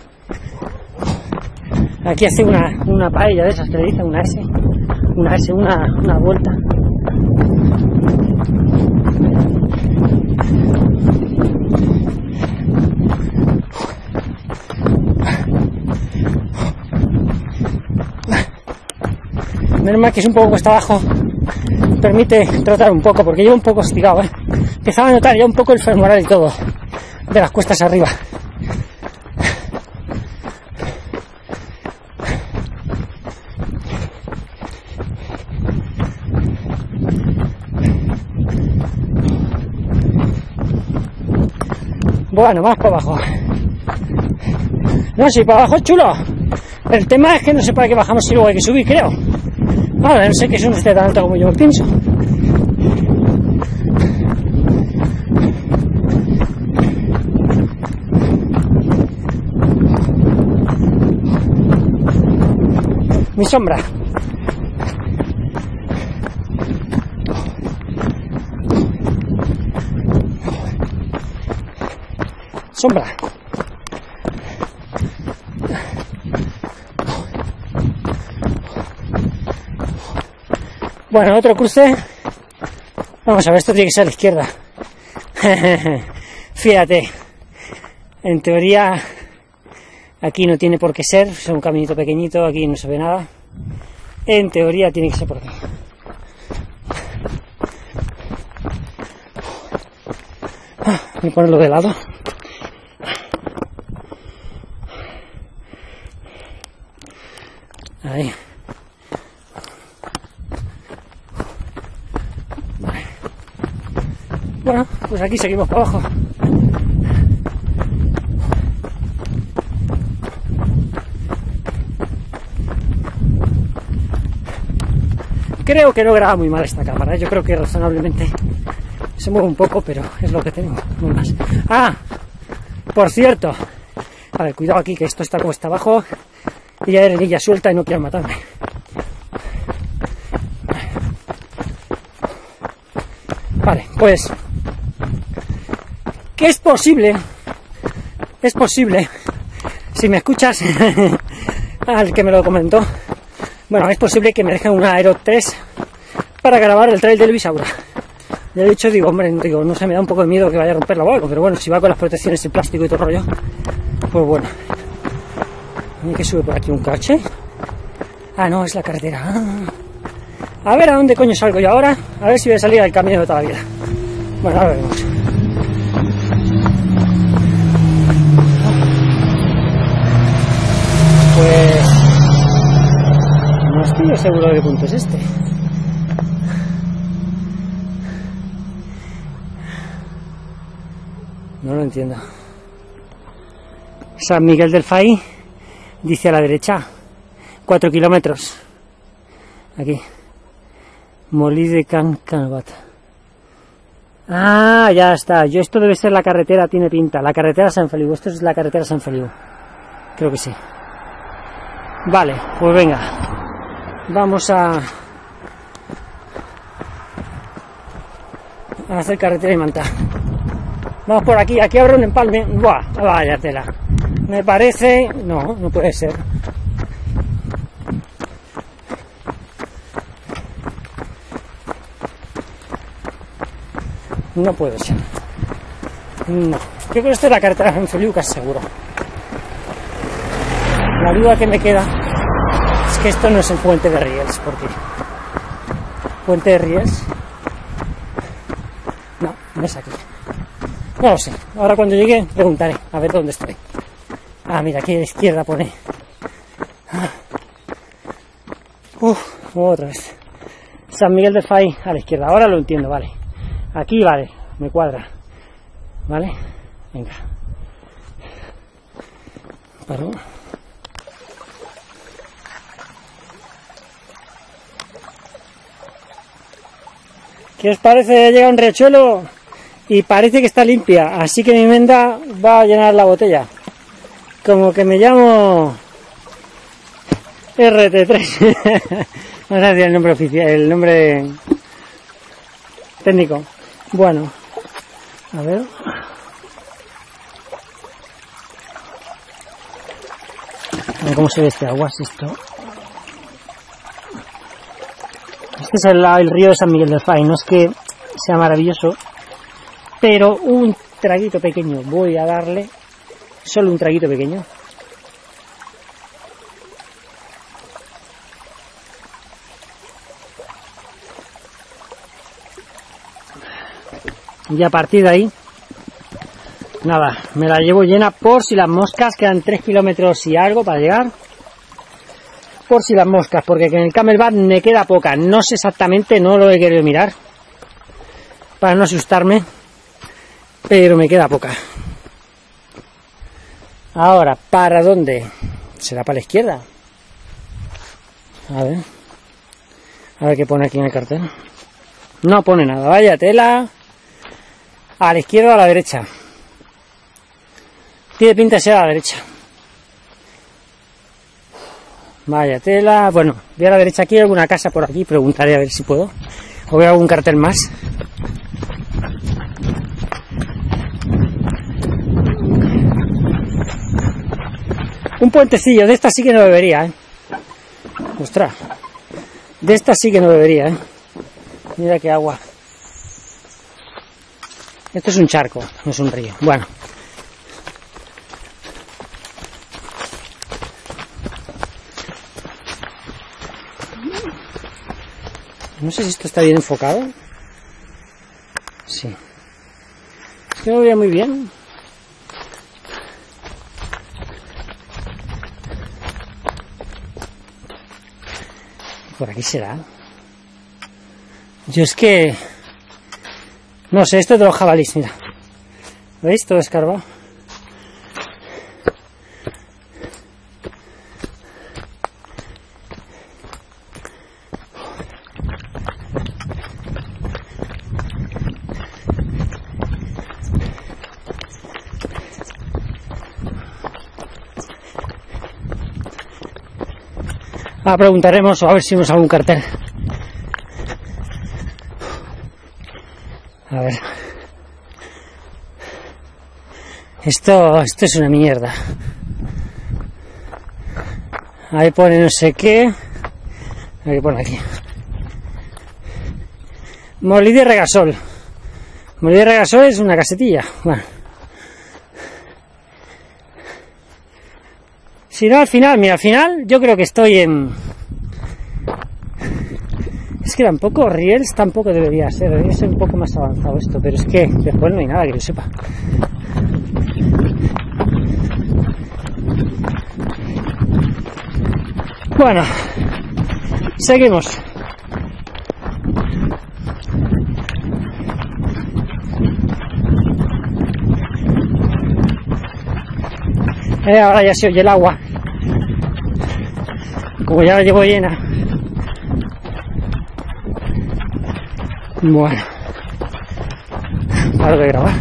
Aquí hace una, una paella de esas que le dicen, una S. Una S, una, una vuelta. Menos mal que es un poco cuesta abajo, permite trotar un poco, porque llevo un poco estirado, ¿eh? Empezaba a notar ya un poco el femoral y todo, de las cuestas arriba. Bueno, más para abajo. No, si para abajo es chulo. El tema es que no sé para qué bajamos si luego hay que subir, creo. Vale, no sé que eso no esté tan alto como yo pienso. Mi sombra. Sombra. Bueno, otro cruce. Vamos a ver, esto tiene que ser a la izquierda. Fíjate. En teoría, aquí no tiene por qué ser. Es un caminito pequeñito, aquí no se ve nada. En teoría tiene que ser por aquí. Voy a ponerlo de lado. Ahí. Vale. Bueno, pues aquí seguimos para abajo. Creo que no graba muy mal esta cámara, yo creo que razonablemente se mueve un poco, pero es lo que tengo, no más. Ah, por cierto, a ver, cuidado aquí que esto está cuesta abajo y hay arenilla suelta y no quieran matarme. Vale, pues que es posible, es posible, si me escuchas, al que me lo comentó, bueno, es posible que me dejen una Aero tres para grabar el trail del Bisaura. De hecho, digo, hombre, digo, no sé, me da un poco de miedo que vaya a romperla o algo, pero bueno, si va con las protecciones y plástico y todo el rollo, pues bueno. ¿Y que sube por aquí un coche? Ah, no, es la carretera. Ah. A ver a dónde coño salgo yo ahora, a ver si voy a salir al camino de toda la vida. Bueno, ahora veremos. Pues no estoy yo seguro de qué punto es este. No lo entiendo. San Miguel del Fai dice a la derecha, cuatro kilómetros. Aquí. Molí de Can Canovat. Ah, ya está. Yo esto debe ser la carretera, tiene pinta. La carretera San Feliu. Esto es la carretera San Feliu. Creo que sí. Vale, pues venga. vamos a, a hacer carretera y manta. Vamos por aquí, aquí habrá un empalme. ¡Buah! Vaya tela. Me parece... No, no puede ser. No puede ser. No. Creo que esto es la carretera de Feliu, casi seguro. La duda que me queda es que esto no es el puente de Riels, porque... Puente de Riels... No, no es aquí. No lo sé. Ahora cuando llegue preguntaré a ver dónde estoy. Ah, mira, aquí a la izquierda pone. Ah. Uf, otra vez. San Miguel de Fai a la izquierda. Ahora lo entiendo, vale. Aquí vale, me cuadra. ¿Vale? Venga. Paro. ¿Qué os parece? Llega un riachuelo y parece que está limpia, así que mi menda va a llenar la botella. Como que me llamo R T tres. Vamos a decir el nombre oficial, el nombre técnico. Bueno, a ver. A ver cómo se ve este agua, es esto. Este es el, el río de San Miguel del Fai, no es que sea maravilloso, pero un traguito pequeño, voy a darle solo un traguito pequeño. Y a partir de ahí, nada, me la llevo llena por si las moscas, quedan tres kilómetros y algo para llegar. Por si las moscas, porque en el Camelback me queda poca, no sé exactamente, no lo he querido mirar para no asustarme, pero me queda poca. Ahora, ¿para dónde? ¿Será para la izquierda? A ver, a ver qué pone aquí en el cartel. No pone nada, vaya tela. A la izquierda o a la derecha. Tiene pinta de ser a la derecha. Vaya tela. Bueno, voy a la derecha, aquí hay alguna casa por aquí, preguntaré a ver si puedo. O veo algún cartel más. Un puentecillo, de esta sí que no bebería, ¿eh? Ostras. De esta sí que no bebería, ¿eh? Mira qué agua. Esto es un charco, no es un río. Bueno. No sé si esto está bien enfocado. Sí. Es que no lo veía muy bien. Por aquí será. Yo es que... No sé, esto es de los jabalíes, mira. ¿Veis? Todo escarbado. Ah, preguntaremos o a ver si vemos algún cartel. A ver. Esto, esto es una mierda. Ahí pone no sé qué. Ahí pone aquí. Molí de Regasol. Molí de Regasol es una casetilla. Bueno. Si no, al final, mira, al final yo creo que estoy en... Es que tampoco Riels tampoco debería ser, debería ser un poco más avanzado esto, pero es que después no hay nada que lo sepa. Bueno, seguimos. Eh, ahora ya se oye el agua. Como ya la llevo llena. Bueno. Paro de grabar.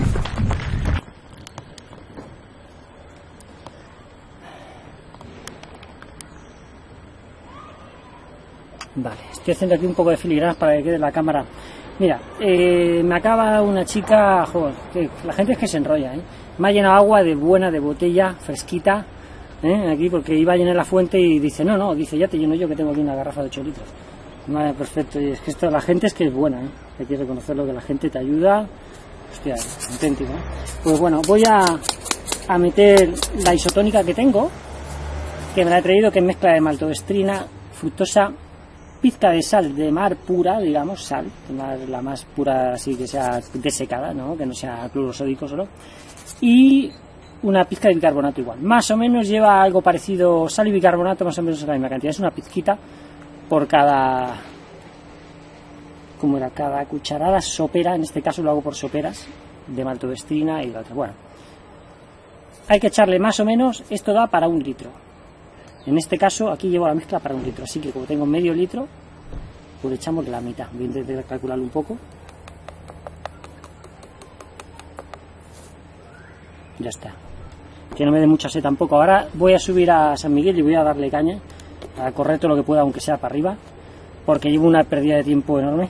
Vale, estoy haciendo aquí un poco de filigranas para que quede la cámara. Mira, eh, me acaba una chica, joder, que la gente es que se enrolla, ¿eh? Me ha llenado agua de buena, de botella, fresquita, ¿eh? Aquí, porque iba a llenar la fuente y dice, no, no, dice, ya te lleno yo que tengo aquí una garrafa de ocho litros. Vale, perfecto, y es que esto, la gente es que es buena, ¿eh? Hay que reconocerlo, que la gente te ayuda, hostia, es auténtico, ¿eh? Pues bueno, voy a, a meter la isotónica que tengo, que me la he traído, que es mezcla de maltodextrina, fructosa, pizca de sal de mar pura, digamos, sal, la más pura así que sea desecada, ¿no? Que no sea cloruro sódico solo, y una pizca de bicarbonato igual. Más o menos lleva algo parecido, sal y bicarbonato más o menos es la misma cantidad, es una pizquita por cada, como era, cada cucharada sopera, en este caso lo hago por soperas, de maltodextrina y la otra. Bueno, hay que echarle más o menos, esto da para un litro. En este caso, aquí llevo la mezcla para un litro, así que como tengo medio litro, pues echamos la mitad. Voy a intentar calcularlo un poco. Ya está. Que no me dé mucha sed tampoco. Ahora voy a subir a San Miguel y voy a darle caña, a correr todo lo que pueda, aunque sea para arriba, porque llevo una pérdida de tiempo enorme.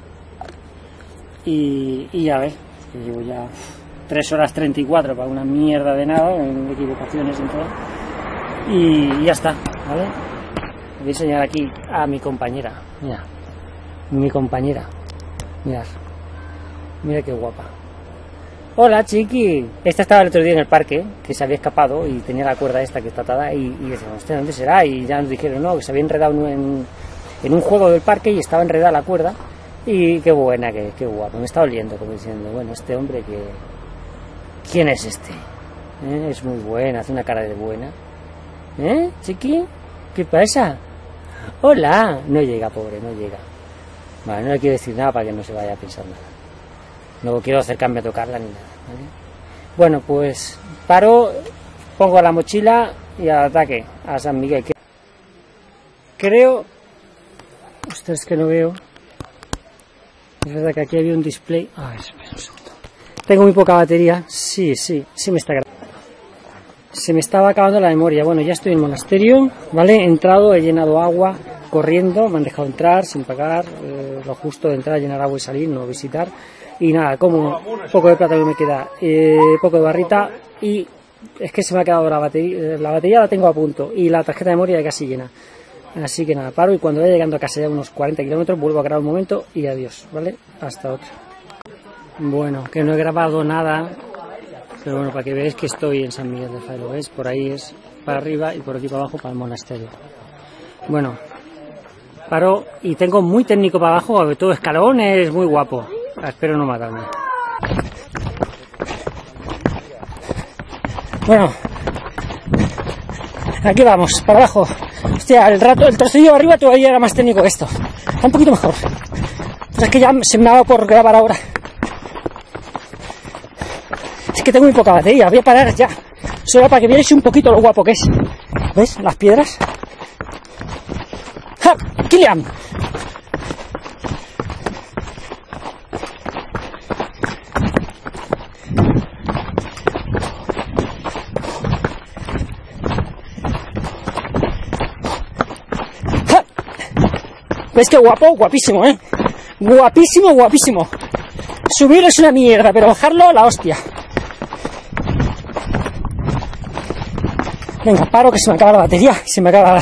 Y, y a ver, que llevo ya tres horas treinta y cuatro para una mierda de nada, en equivocaciones en todo. Y ya está, ¿vale? Voy a enseñar aquí a mi compañera. Mira, mi compañera. Mirad, mira qué guapa. Hola, chiqui. Esta estaba el otro día en el parque, que se había escapado y tenía la cuerda esta que está atada. Y, y decíamos, hostia, ¿dónde será? Y ya nos dijeron, no, que se había enredado en, en un juego del parque y estaba enredada la cuerda. Y qué buena, qué, qué guapa. Me está oliendo, como diciendo, bueno, este hombre que... ¿Quién es este? ¿Eh? Es muy buena, hace una cara de buena. ¿Eh, chiqui? ¿Qué pasa? Hola. No llega, pobre, no llega. Vale, no le quiero decir nada para que no se vaya a pensar nada. No quiero acercarme a tocarla ni nada, ¿vale? Bueno, pues paro, pongo la mochila y al ataque a San Miguel. Creo... Ostras, es que no veo. Es verdad que aquí había un display. Ah, espera un segundo. Tengo muy poca batería. Sí, sí, sí me está grabando. Se me estaba acabando la memoria. Bueno, ya estoy en el monasterio, ¿vale? He entrado, he llenado agua, corriendo, me han dejado entrar sin pagar, eh, lo justo de entrar, llenar agua y salir, no visitar. Y nada, como poco de plata que me queda, eh, poco de barrita, y es que se me ha quedado la batería, la batería la tengo a punto, y la tarjeta de memoria ya casi llena. Así que nada, paro y cuando vaya llegando a casa ya unos cuarenta kilómetros, vuelvo a grabar un momento y adiós, ¿vale? Hasta otra. Bueno, que no he grabado nada. Pero bueno, para que veáis que estoy en San Miguel de Faelo, ¿veis? Por ahí es para arriba y por aquí para abajo para el monasterio. Bueno, paro y tengo muy técnico para abajo, todo escalones, muy guapo. Espero no matarme. Bueno, aquí vamos, para abajo. Hostia, el rato, el trocillo de arriba todavía era más técnico que esto. Está un poquito mejor. O sea, es que ya se me ha dado por grabar ahora. Que tengo muy poca batería, voy a parar ya, solo para que veáis un poquito lo guapo que es. ¿Ves? Las piedras. ¡Ja! ¡Kilian! ¡Ja! ¿Ves qué guapo? Guapísimo, ¿eh? Guapísimo, guapísimo. Subir es una mierda, pero bajarlo, la hostia. Venga, paro que se me acaba la batería y se me acaba la,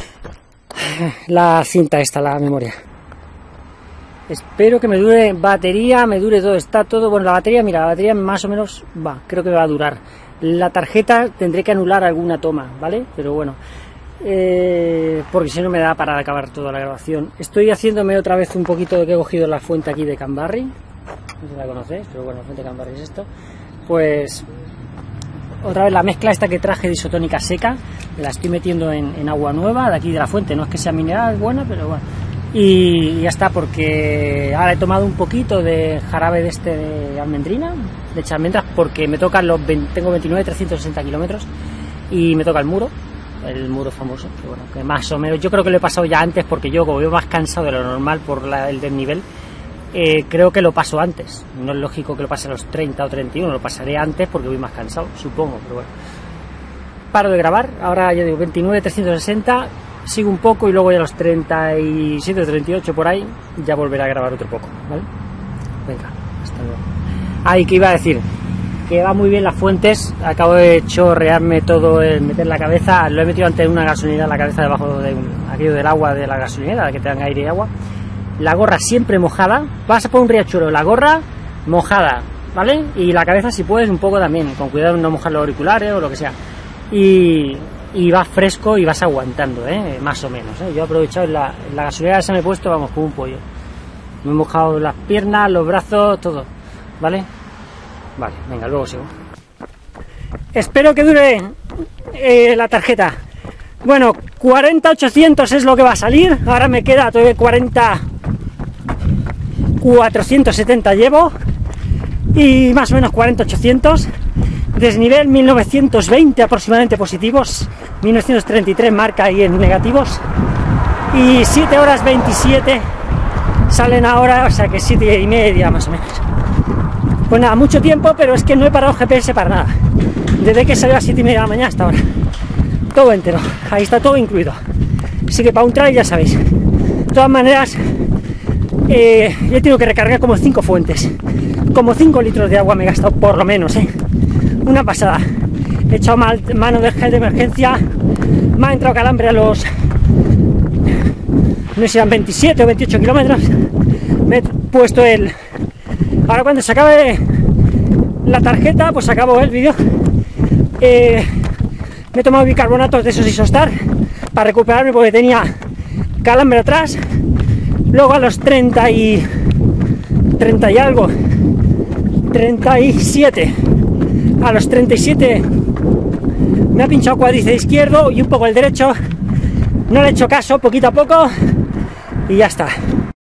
la cinta esta, la memoria. Espero que me dure batería, me dure todo, está todo... Bueno, la batería, mira, la batería más o menos va, creo que me va a durar. La tarjeta tendré que anular alguna toma, ¿vale? Pero bueno, eh, porque si no me da para acabar toda la grabación. Estoy haciéndome otra vez un poquito de que he cogido la fuente aquí de Cambarri. No sé si la conocéis, pero bueno, la fuente de Cambarri es esto. Pues... Otra vez la mezcla esta que traje de isotónica seca, la estoy metiendo en, en agua nueva de aquí de la fuente, no es que sea mineral, es buena, pero bueno. Y ya está, porque ahora he tomado un poquito de jarabe de este de almendrina, de almendras, porque me tocan los veinte, tengo veintinueve, trescientos sesenta kilómetros y me toca el muro, el muro famoso, que bueno, que más o menos, yo creo que lo he pasado ya antes, porque yo como veo más cansado de lo normal por la, el desnivel, Eh, creo que lo paso antes. No es lógico que lo pase a los treinta o treinta y uno, lo pasaré antes porque voy más cansado, supongo, pero bueno. Paro de grabar, ahora ya digo veintinueve, trescientos sesenta, sigo un poco y luego ya a los treinta y siete o treinta y ocho por ahí ya volveré a grabar otro poco, ¿vale? Venga, hasta luego. Ahí que iba a decir que va muy bien las fuentes, acabo de chorrearme todo, el meter la cabeza, lo he metido antes en una gasolinera la cabeza debajo de un, aquello del agua de la gasolinera, que te dan aire y agua, la gorra siempre mojada, vas a por un riachuelo, la gorra mojada, ¿vale? Y la cabeza si puedes un poco también, con cuidado de no mojar los auriculares o lo que sea, y, y vas fresco y vas aguantando, ¿eh? Más o menos, ¿eh? Yo he aprovechado en la, en la gasolinera se me he puesto, vamos, como un pollo, me he mojado las piernas, los brazos, todo, ¿vale? Vale, venga, luego sigo. Espero que dure eh, la tarjeta. Bueno, cuarenta ochocientos es lo que va a salir. Ahora me queda todavía cuarenta cuatrocientos setenta llevo. Y más o menos cuarenta ochocientos. Desnivel mil novecientos veinte aproximadamente positivos. mil novecientos treinta y tres marca ahí en negativos. Y siete horas veintisiete salen ahora, o sea que siete y media más o menos. Pues nada, mucho tiempo, pero es que no he parado G P S para nada. Desde que salió a las siete y media de la mañana hasta ahora. Todo entero, ahí está todo incluido. Así que para un trail ya sabéis. De todas maneras, eh, yo he tenido que recargar como cinco fuentes. Como cinco litros de agua me he gastado por lo menos, ¿eh? Una pasada. He echado mal, mano de gel de emergencia. Me ha entrado calambre a los... no sé si eran veintisiete o veintiocho kilómetros. Me he puesto el... Ahora cuando se acabe la tarjeta, pues acabo el vídeo. Eh, me he tomado bicarbonatos de esos Isostar para recuperarme porque tenía calambre atrás. Luego a los treinta y... treinta y algo. treinta y siete. A los treinta y siete me ha pinchado cuádriceps izquierdo y un poco el derecho. No le he hecho caso, poquito a poco. Y ya está.